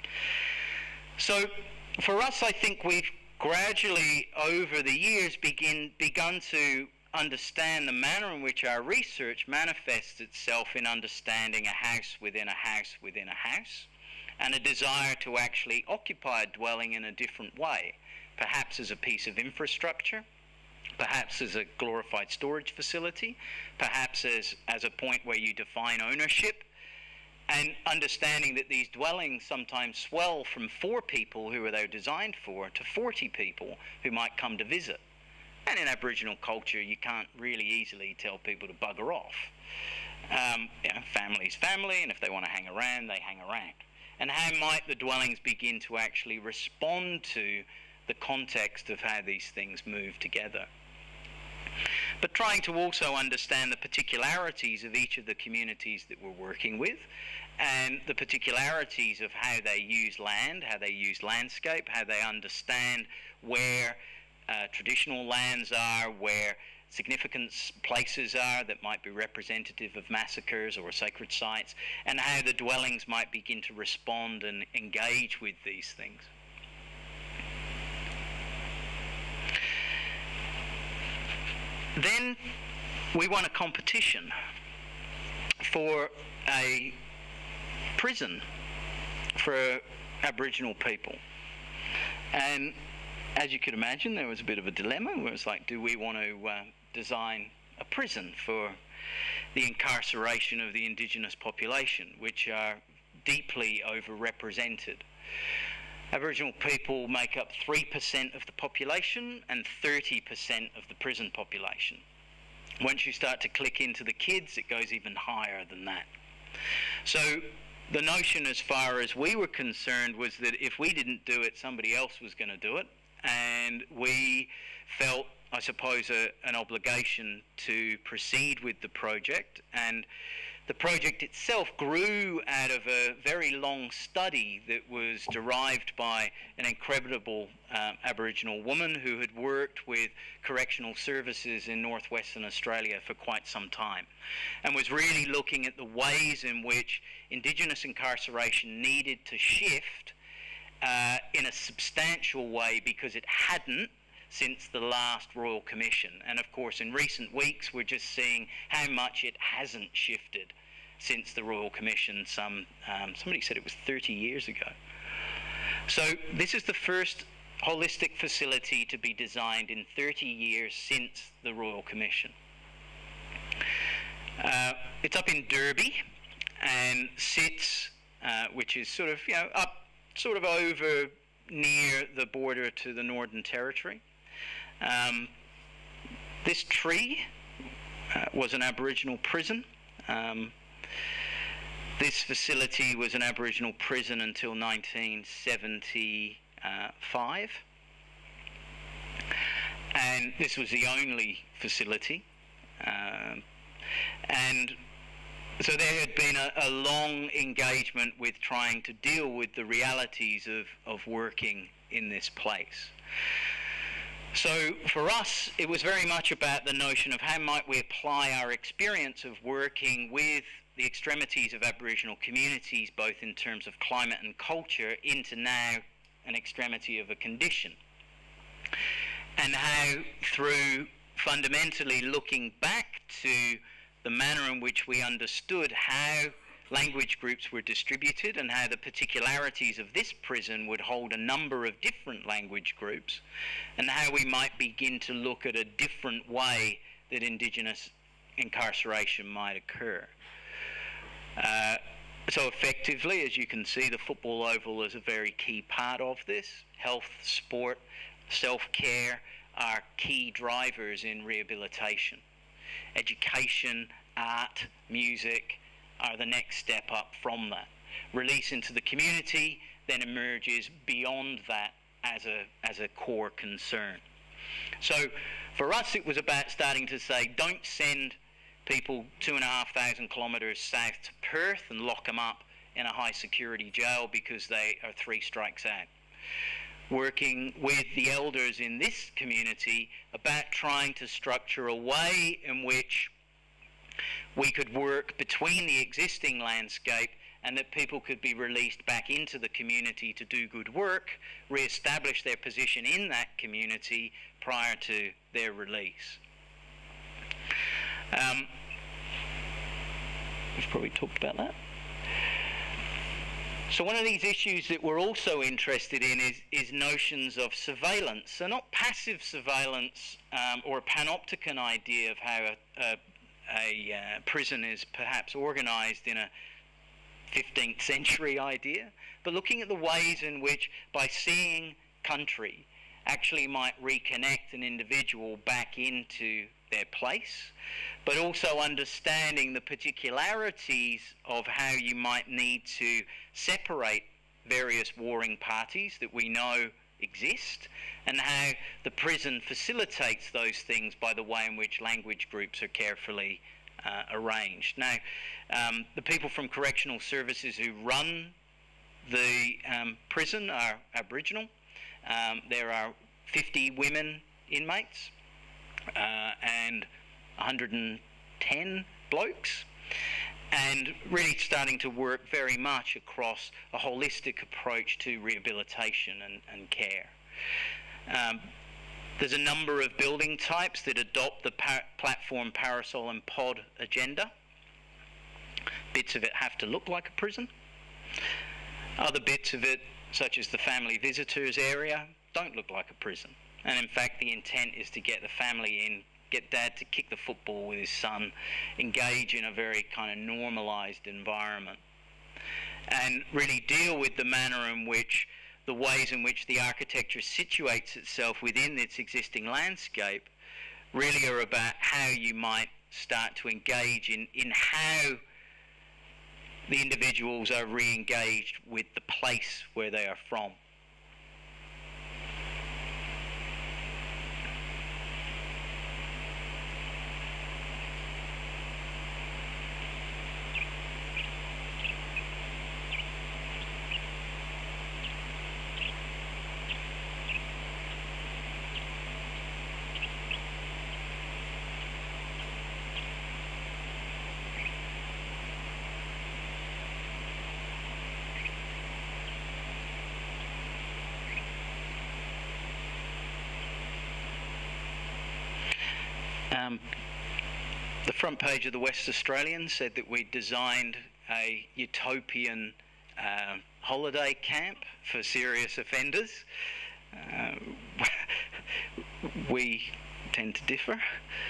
So for us, I think we've gradually over the years begin, begun to understand the manner in which our research manifests itself in understanding a house within a house within a house, and a desire to actually occupy a dwelling in a different way, perhaps as a piece of infrastructure, perhaps as a glorified storage facility, perhaps as, as a point where you define ownership, and understanding that these dwellings sometimes swell from four people who are they designed for to forty people who might come to visit. And in Aboriginal culture, you can't really easily tell people to bugger off. Um, you know, family's family, and if they want to hang around, they hang around. And how might the dwellings begin to actually respond to the context of how these things move together? But trying to also understand the particularities of each of the communities that we're working with, and the particularities of how they use land, how they use landscape, how they understand where uh, traditional lands are, where significant places are that might be representative of massacres or sacred sites, and how the dwellings might begin to respond and engage with these things. Then we won a competition for a prison for Aboriginal people. And as you could imagine, there was a bit of a dilemma. It was like, do we want to uh, design a prison for the incarceration of the Indigenous population, which are deeply overrepresented? Aboriginal people make up three percent of the population and thirty percent of the prison population. Once you start to click into the kids, it goes even higher than that. So the notion, as far as we were concerned, was that if we didn't do it, somebody else was going to do it. And we felt, I suppose, a, an obligation to proceed with the project. And the project itself grew out of a very long study that was derived by an incredible um, Aboriginal woman who had worked with correctional services in northwestern Australia for quite some time, and was really looking at the ways in which Indigenous incarceration needed to shift uh, in a substantial way, because it hadn't since the last Royal Commission. And of course, in recent weeks, we're just seeing how much it hasn't shifted since the Royal Commission. Some um, somebody said it was thirty years ago. So this is the first holistic facility to be designed in thirty years since the Royal Commission. Uh, it's up in Derby and sits, uh, which is sort of, you know, up sort of over near the border to the Northern Territory. Um, this tree uh, was an Aboriginal prison. Um, This facility was an Aboriginal prison until nineteen seventy-five, and this was the only facility, um, and so there had been a, a long engagement with trying to deal with the realities of, of working in this place. So for us, it was very much about the notion of how might we apply our experience of working with the extremities of Aboriginal communities, both in terms of climate and culture, into now an extremity of a condition. And how, through fundamentally looking back to the manner in which we understood how language groups were distributed and how the particularities of this prison would hold a number of different language groups, and how we might begin to look at a different way that Indigenous incarceration might occur. Uh, so effectively, as you can see, the football oval is a very key part of this. Health, sport, self-care are key drivers in rehabilitation. Education, art, music are the next step up from that. Release into the community then emerges beyond that as a, as a core concern. So for us, it was about starting to say, don't send people two and a half thousand kilometres south to Perth and lock them up in a high security jail because they are three strikes out. Working with the elders in this community about trying to structure a way in which we could work between the existing landscape and that people could be released back into the community to do good work, re-establish their position in that community prior to their release. Um, we've probably talked about that. So one of these issues that we're also interested in is, is notions of surveillance. So not passive surveillance um, or a panopticon idea of how a, a, a uh, prison is perhaps organised in a fifteenth century idea, but looking at the ways in which, by seeing country, actually might reconnect an individual back into their place, but also understanding the particularities of how you might need to separate various warring parties that we know exist, and how the prison facilitates those things by the way in which language groups are carefully uh, arranged. Now, um, the people from Correctional Services who run the um, prison are Aboriginal. Um, there are fifty women inmates uh, and one hundred ten blokes, and really starting to work very much across a holistic approach to rehabilitation and, and care. Um, there's a number of building types that adopt the par platform, parasol and pod agenda. Bits of it have to look like a prison. Other bits of it, such as the family visitors area, don't look like a prison. And in fact, the intent is to get the family in, get dad to kick the football with his son, engage in a very kind of normalized environment, and really deal with the manner in which the ways in which the architecture situates itself within its existing landscape really are about how you might start to engage in, in how the individuals are re-engaged with the place where they are from. Um, the front page of the West Australian said that we designed a utopian uh, holiday camp for serious offenders. Uh, we tend to differ.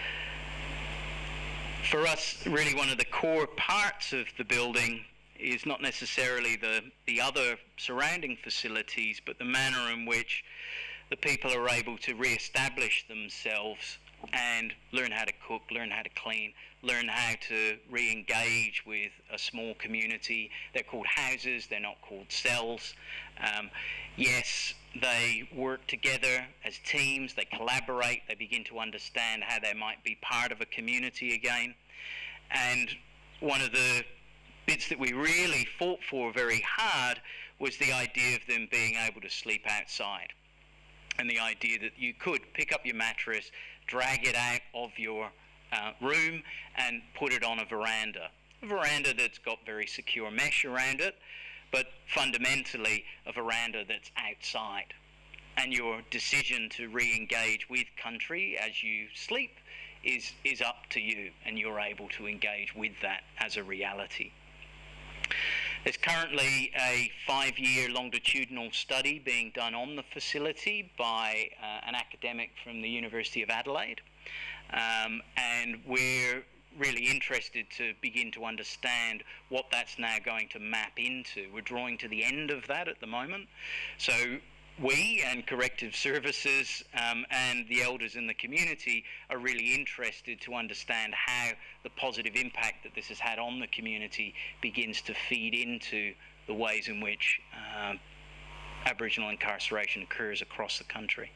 For us, really one of the core parts of the building is not necessarily the, the other surrounding facilities, but the manner in which the people are able to re-establish themselves and learn how to cook, learn how to clean, learn how to re-engage with a small community. They're called houses, they're not called cells. Um, yes, they work together as teams, they collaborate, they begin to understand how they might be part of a community again. And one of the bits that we really fought for very hard was the idea of them being able to sleep outside. And the idea that you could pick up your mattress, drag it out of your uh, room and put it on a veranda. A veranda that's got very secure mesh around it, but fundamentally a veranda that's outside. And your decision to re-engage with country as you sleep is, is up to you, and you're able to engage with that as a reality. There's currently a five-year longitudinal study being done on the facility by uh, an academic from the University of Adelaide, um, and we're really interested to begin to understand what that's now going to map into. We're drawing to the end of that at the moment, so we and corrective services um, and the elders in the community are really interested to understand how the positive impact that this has had on the community begins to feed into the ways in which uh, Aboriginal incarceration occurs across the country.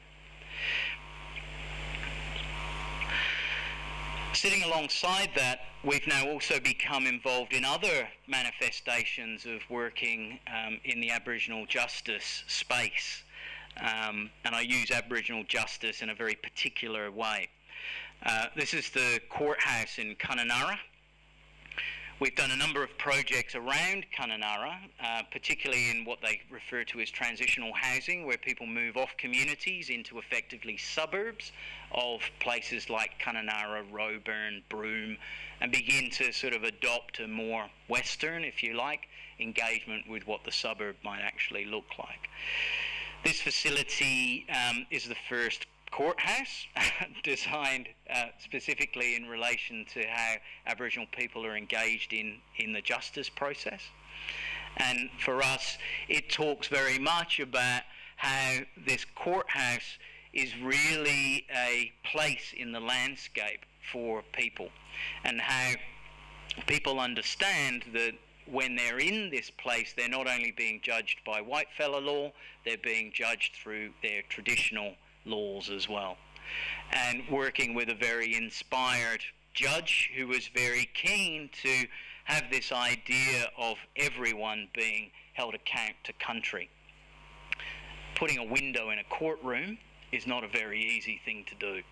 Sitting alongside that, we've now also become involved in other manifestations of working um, in the Aboriginal justice space. Um, and I use Aboriginal justice in a very particular way. Uh, this is the courthouse in Kununurra. We've done a number of projects around Kununurra, uh, particularly in what they refer to as transitional housing, where people move off communities into effectively suburbs of places like Kununurra, Roebourne, Broome, and begin to sort of adopt a more Western, if you like, engagement with what the suburb might actually look like. This facility um, is the first courthouse designed uh, specifically in relation to how Aboriginal people are engaged in, in the justice process. And for us, it talks very much about how this courthouse is really a place in the landscape for people, and how people understand that when they're in this place, they're not only being judged by whitefella law, they're being judged through their traditional laws as well. And working with a very inspired judge who was very keen to have this idea of everyone being held account to country. Putting a window in a courtroom is not a very easy thing to do.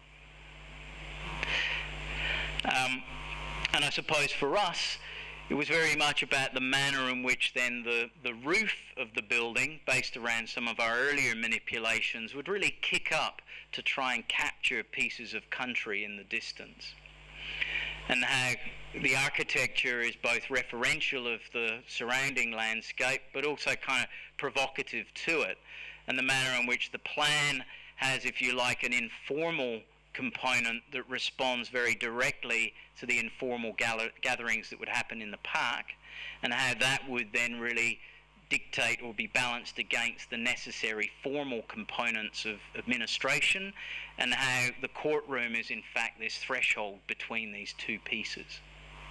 Um, and I suppose for us, it was very much about the manner in which then the, the roof of the building, based around some of our earlier manipulations, would really kick up to try and capture pieces of country in the distance. And how the architecture is both referential of the surrounding landscape, but also kind of provocative to it. And the manner in which the plan has, if you like, an informal component that responds very directly to the informal gatherings that would happen in the park, and how that would then really dictate or be balanced against the necessary formal components of administration, and how the courtroom is in fact this threshold between these two pieces.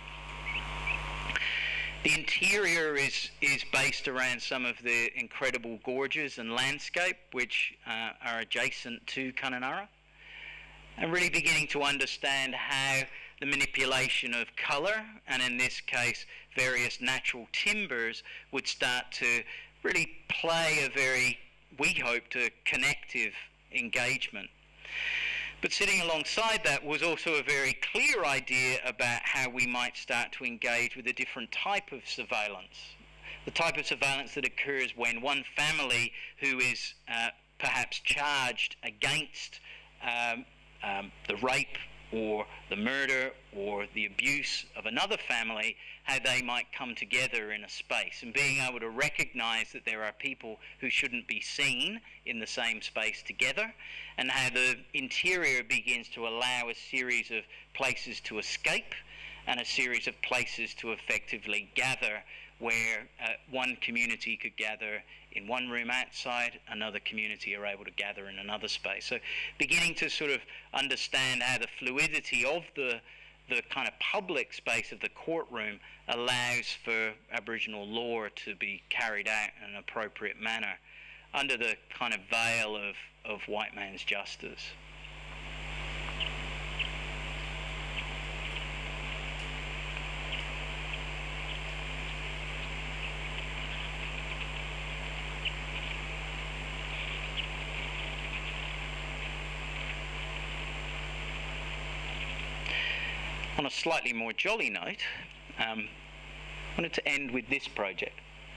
The interior is, is based around some of the incredible gorges and landscape which uh, are adjacent to Kununurra, and really beginning to understand how the manipulation of colour, and in this case various natural timbers, would start to really play a very, we hope, a connective engagement. But sitting alongside that was also a very clear idea about how we might start to engage with a different type of surveillance. The type of surveillance that occurs when one family who is uh, perhaps charged against um, um, the rape or the murder or the abuse of another family, how they might come together in a space, and being able to recognise that there are people who shouldn't be seen in the same space together, and how the interior begins to allow a series of places to escape and a series of places to effectively gather where uh, one community could gather in one room outside, another community are able to gather in another space. So beginning to sort of understand how the fluidity of the the kind of public space of the courtroom allows for Aboriginal law to be carried out in an appropriate manner under the kind of veil of, of white man's justice. On a slightly more jolly note, um, I wanted to end with this project.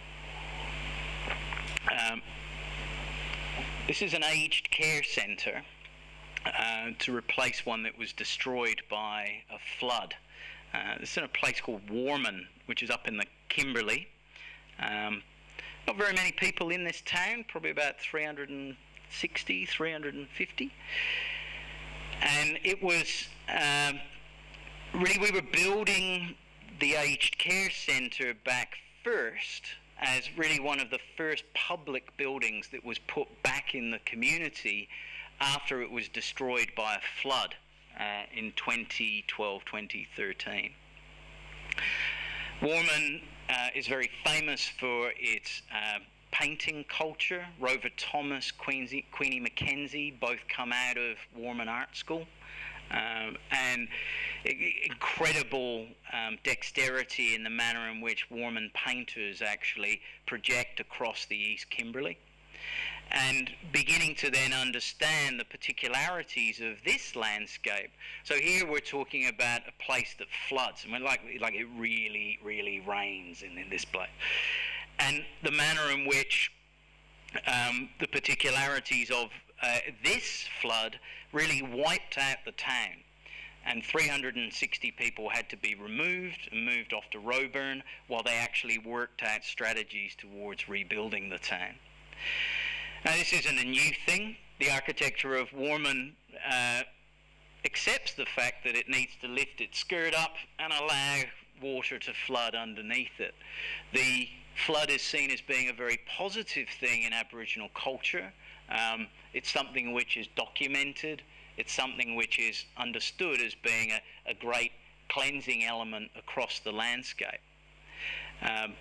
Um, this is an aged care centre uh, to replace one that was destroyed by a flood. Uh, this is in a place called Warman, which is up in the Kimberley. Um, not very many people in this town, probably about three hundred sixty, three hundred fifty. And it was... Um, Really, we were building the aged care centre back first as really one of the first public buildings that was put back in the community after it was destroyed by a flood uh, in twenty twelve, twenty thirteen. Warman uh, is very famous for its uh, painting culture. Rover Thomas, Queenie, Queenie Mackenzie both come out of Warman Art School. Um, and incredible um, dexterity in the manner in which Warman painters actually project across the East Kimberley. And beginning to then understand the particularities of this landscape. So here we're talking about a place that floods. I mean, like, like it really, really rains in, in this place. And the manner in which um, the particularities of uh, this flood really wiped out the town, and three hundred sixty people had to be removed and moved off to Roebourne while they actually worked out strategies towards rebuilding the town. Now, this isn't a new thing. The architecture of Warman uh, accepts the fact that it needs to lift its skirt up and allow water to flood underneath it. The flood is seen as being a very positive thing in Aboriginal culture. Um, it's something which is documented. It's something which is understood as being a, a great cleansing element across the landscape. Um,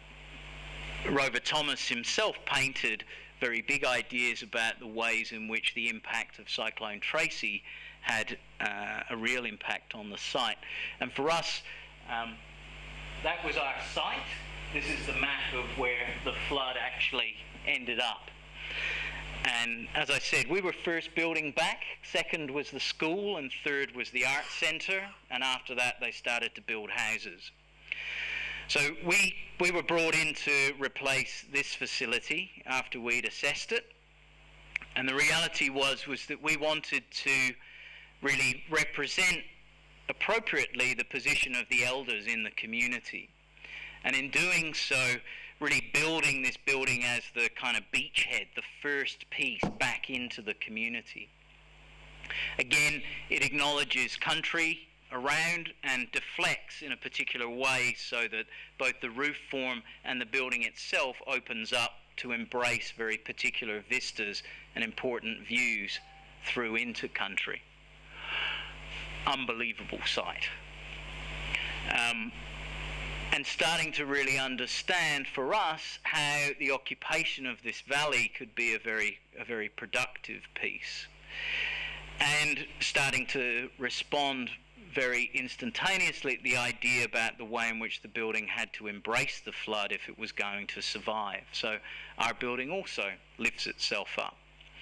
Rover Thomas himself painted very big ideas about the ways in which the impact of Cyclone Tracy had uh, a real impact on the site. And for us, um, that was our site. This is the map of where the flood actually ended up. And as I said, we were first building back, second was the school, and third was the art centre, and after that they started to build houses. So we, we were brought in to replace this facility after we'd assessed it, and the reality was, was that we wanted to really represent appropriately the position of the elders in the community. And in doing so, really building this building as the kind of beachhead, the first piece back into the community. Again, it acknowledges country around and deflects in a particular way so that both the roof form and the building itself opens up to embrace very particular vistas and important views through into country. Unbelievable site. Um, and starting to really understand for us how the occupation of this valley could be a very, a very productive piece. And starting to respond very instantaneously at the idea about the way in which the building had to embrace the flood if it was going to survive. So our building also lifts itself up.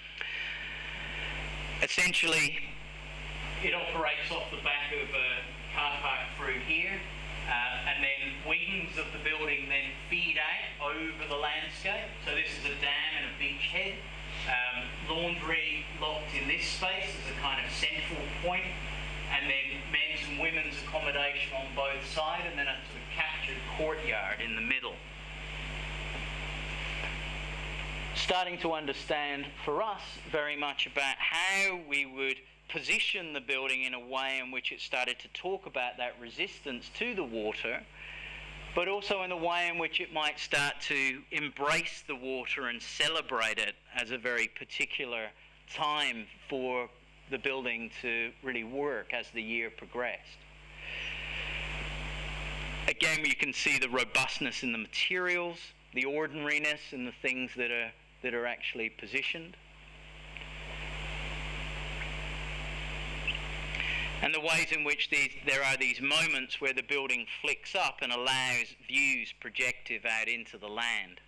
Essentially, it operates off the back of a car park through here. Uh, and then wings of the building then feed out over the landscape. So this is a dam and a beachhead. Um, laundry locked in this space as a kind of central point, and then men's and women's accommodation on both sides, and then a sort of captured courtyard in the middle. Starting to understand for us very much about how we would position the building in a way in which it started to talk about that resistance to the water, but also in the way in which it might start to embrace the water and celebrate it as a very particular time for the building to really work as the year progressed. Again, you can see the robustness in the materials, the ordinariness in the things that are, that are actually positioned. And the ways in which these, there are these moments where the building flicks up and allows views projective out into the land.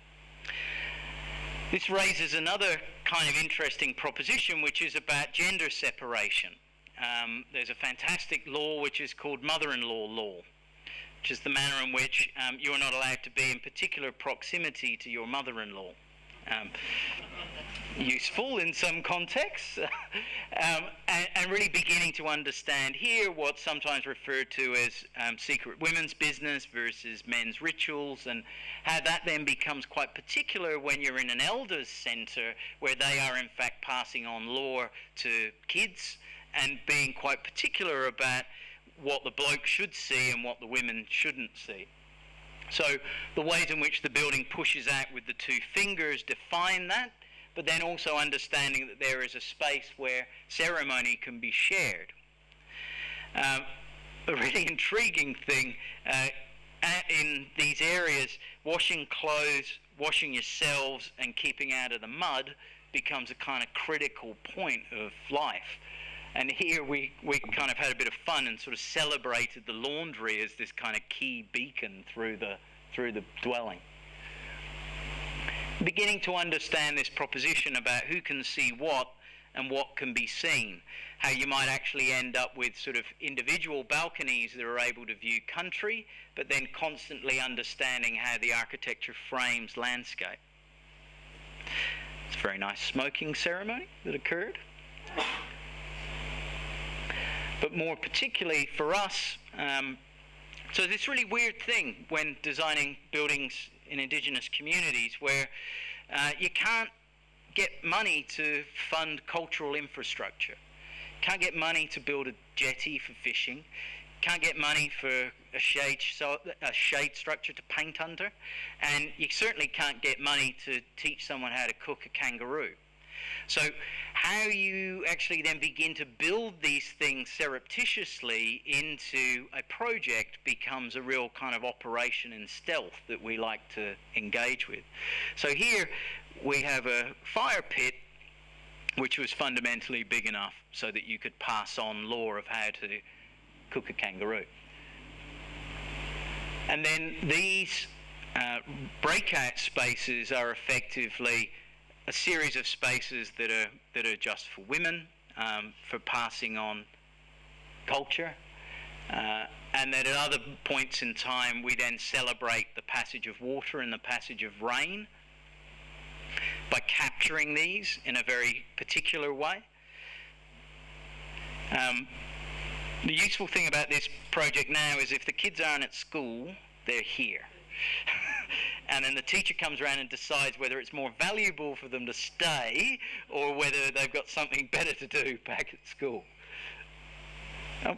This raises another kind of interesting proposition, which is about gender separation. Um, there's a fantastic law which is called mother-in-law law, which is the manner in which um, you're not allowed to be in particular proximity to your mother-in-law. Um, useful in some contexts, um, and, and really beginning to understand here what's sometimes referred to as um, secret women's business versus men's rituals, and how that then becomes quite particular when you're in an elders centre where they are in fact passing on law to kids and being quite particular about what the bloke should see and what the women shouldn't see. So the ways in which the building pushes out with the two fingers define that, but then also understanding that there is a space where ceremony can be shared. Um, a really intriguing thing uh, in these areas, washing clothes, washing yourselves and keeping out of the mud becomes a kind of critical point of life. And here we, we kind of had a bit of fun and sort of celebrated the laundry as this kind of key beacon through the, through the dwelling. Beginning to understand this proposition about who can see what and what can be seen. How you might actually end up with sort of individual balconies that are able to view country, but then constantly understanding how the architecture frames landscape. It's a very nice smoking ceremony that occurred. But more particularly for us, um, so this really weird thing when designing buildings in Indigenous communities where uh, you can't get money to fund cultural infrastructure. Can't get money to build a jetty for fishing. Can't get money for a shade, so, a shade structure to paint under. And you certainly can't get money to teach someone how to cook a kangaroo. So how you actually then begin to build these things surreptitiously into a project becomes a real kind of operation in stealth that we like to engage with. So here we have a fire pit which was fundamentally big enough so that you could pass on law of how to cook a kangaroo. And then these uh, breakout spaces are effectively a series of spaces that are that are just for women, um, for passing on culture, uh, and that at other points in time we then celebrate the passage of water and the passage of rain by capturing these in a very particular way. Um, the useful thing about this project now is if the kids aren't at school, they're here. And then the teacher comes around and decides whether it's more valuable for them to stay or whether they've got something better to do back at school. Oh.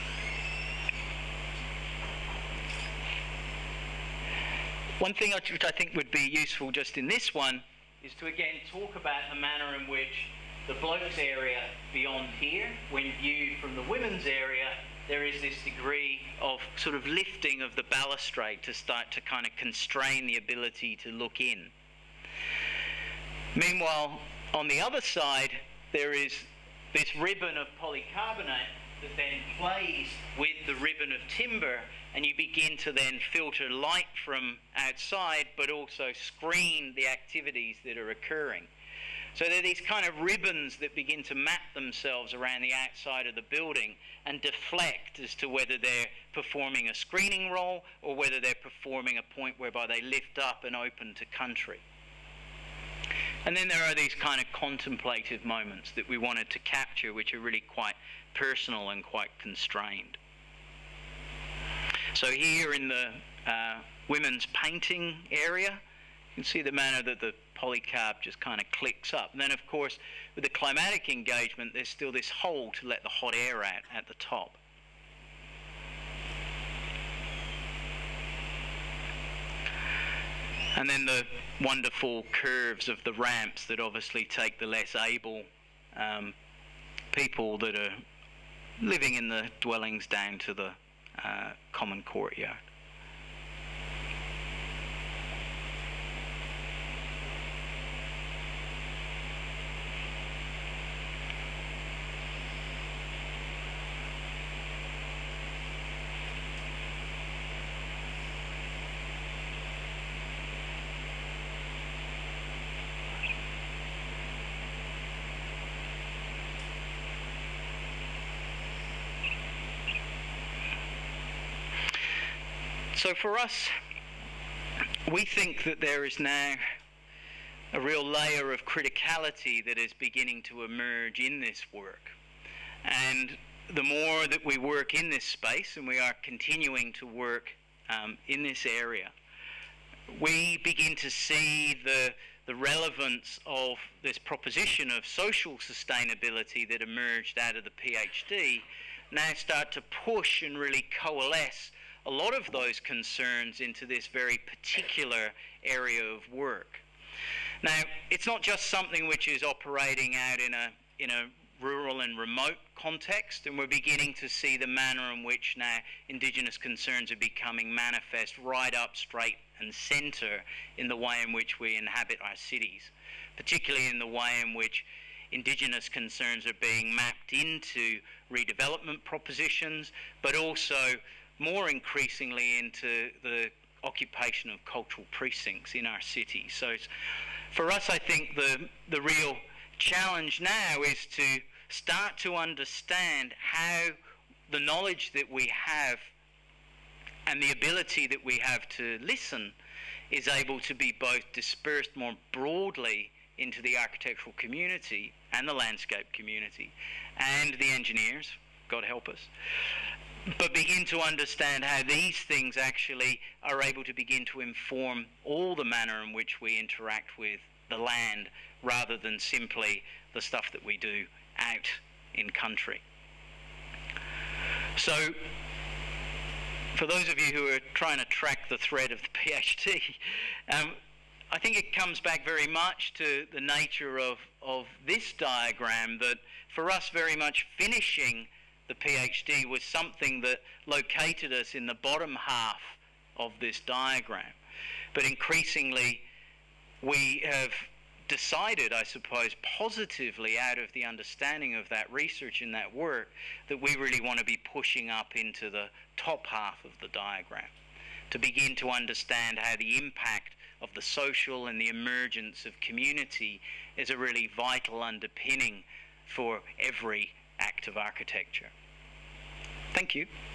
One thing which I think would be useful just in this one is to again talk about the manner in which the blokes area beyond here, when viewed from the women's area, there is this degree of sort of lifting of the balustrade to start to kind of constrain the ability to look in. Meanwhile, on the other side, there is this ribbon of polycarbonate that then plays with the ribbon of timber, and you begin to then filter light from outside, but also screen the activities that are occurring. So there are these kind of ribbons that begin to map themselves around the outside of the building and deflect as to whether they're performing a screening role or whether they're performing a point whereby they lift up and open to country. And then there are these kind of contemplative moments that we wanted to capture, which are really quite personal and quite constrained. So here in the uh, women's painting area, you can see the manner that the polycarb just kind of clicks up. And then, of course, with the climatic engagement, there's still this hole to let the hot air out at the top. And then the wonderful curves of the ramps that obviously take the less able um, people that are living in the dwellings down to the uh, common courtyard. So for us, we think that there is now a real layer of criticality that is beginning to emerge in this work. And the more that we work in this space, and we are continuing to work um, in this area, we begin to see the, the relevance of this proposition of social sustainability that emerged out of the PhD now start to push and really coalesce a lot of those concerns into this very particular area of work. Now, it's not just something which is operating out in a, in a rural and remote context, and we're beginning to see the manner in which now Indigenous concerns are becoming manifest right up straight and centre in the way in which we inhabit our cities, particularly in the way in which Indigenous concerns are being mapped into redevelopment propositions, but also more increasingly into the occupation of cultural precincts in our cities. So it's, for us, I think the, the real challenge now is to start to understand how the knowledge that we have and the ability that we have to listen is able to be both dispersed more broadly into the architectural community and the landscape community and the engineers, God help us, but begin to understand how these things actually are able to begin to inform all the manner in which we interact with the land rather than simply the stuff that we do out in country. So for those of you who are trying to track the thread of the PhD, um, I think it comes back very much to the nature of, of this diagram, that for us very much finishing the PhD was something that located us in the bottom half of this diagram. But increasingly we have decided, I suppose, positively out of the understanding of that research and that work, that we really want to be pushing up into the top half of the diagram to begin to understand how the impact of the social and the emergence of community is a really vital underpinning for every act of architecture. Thank you.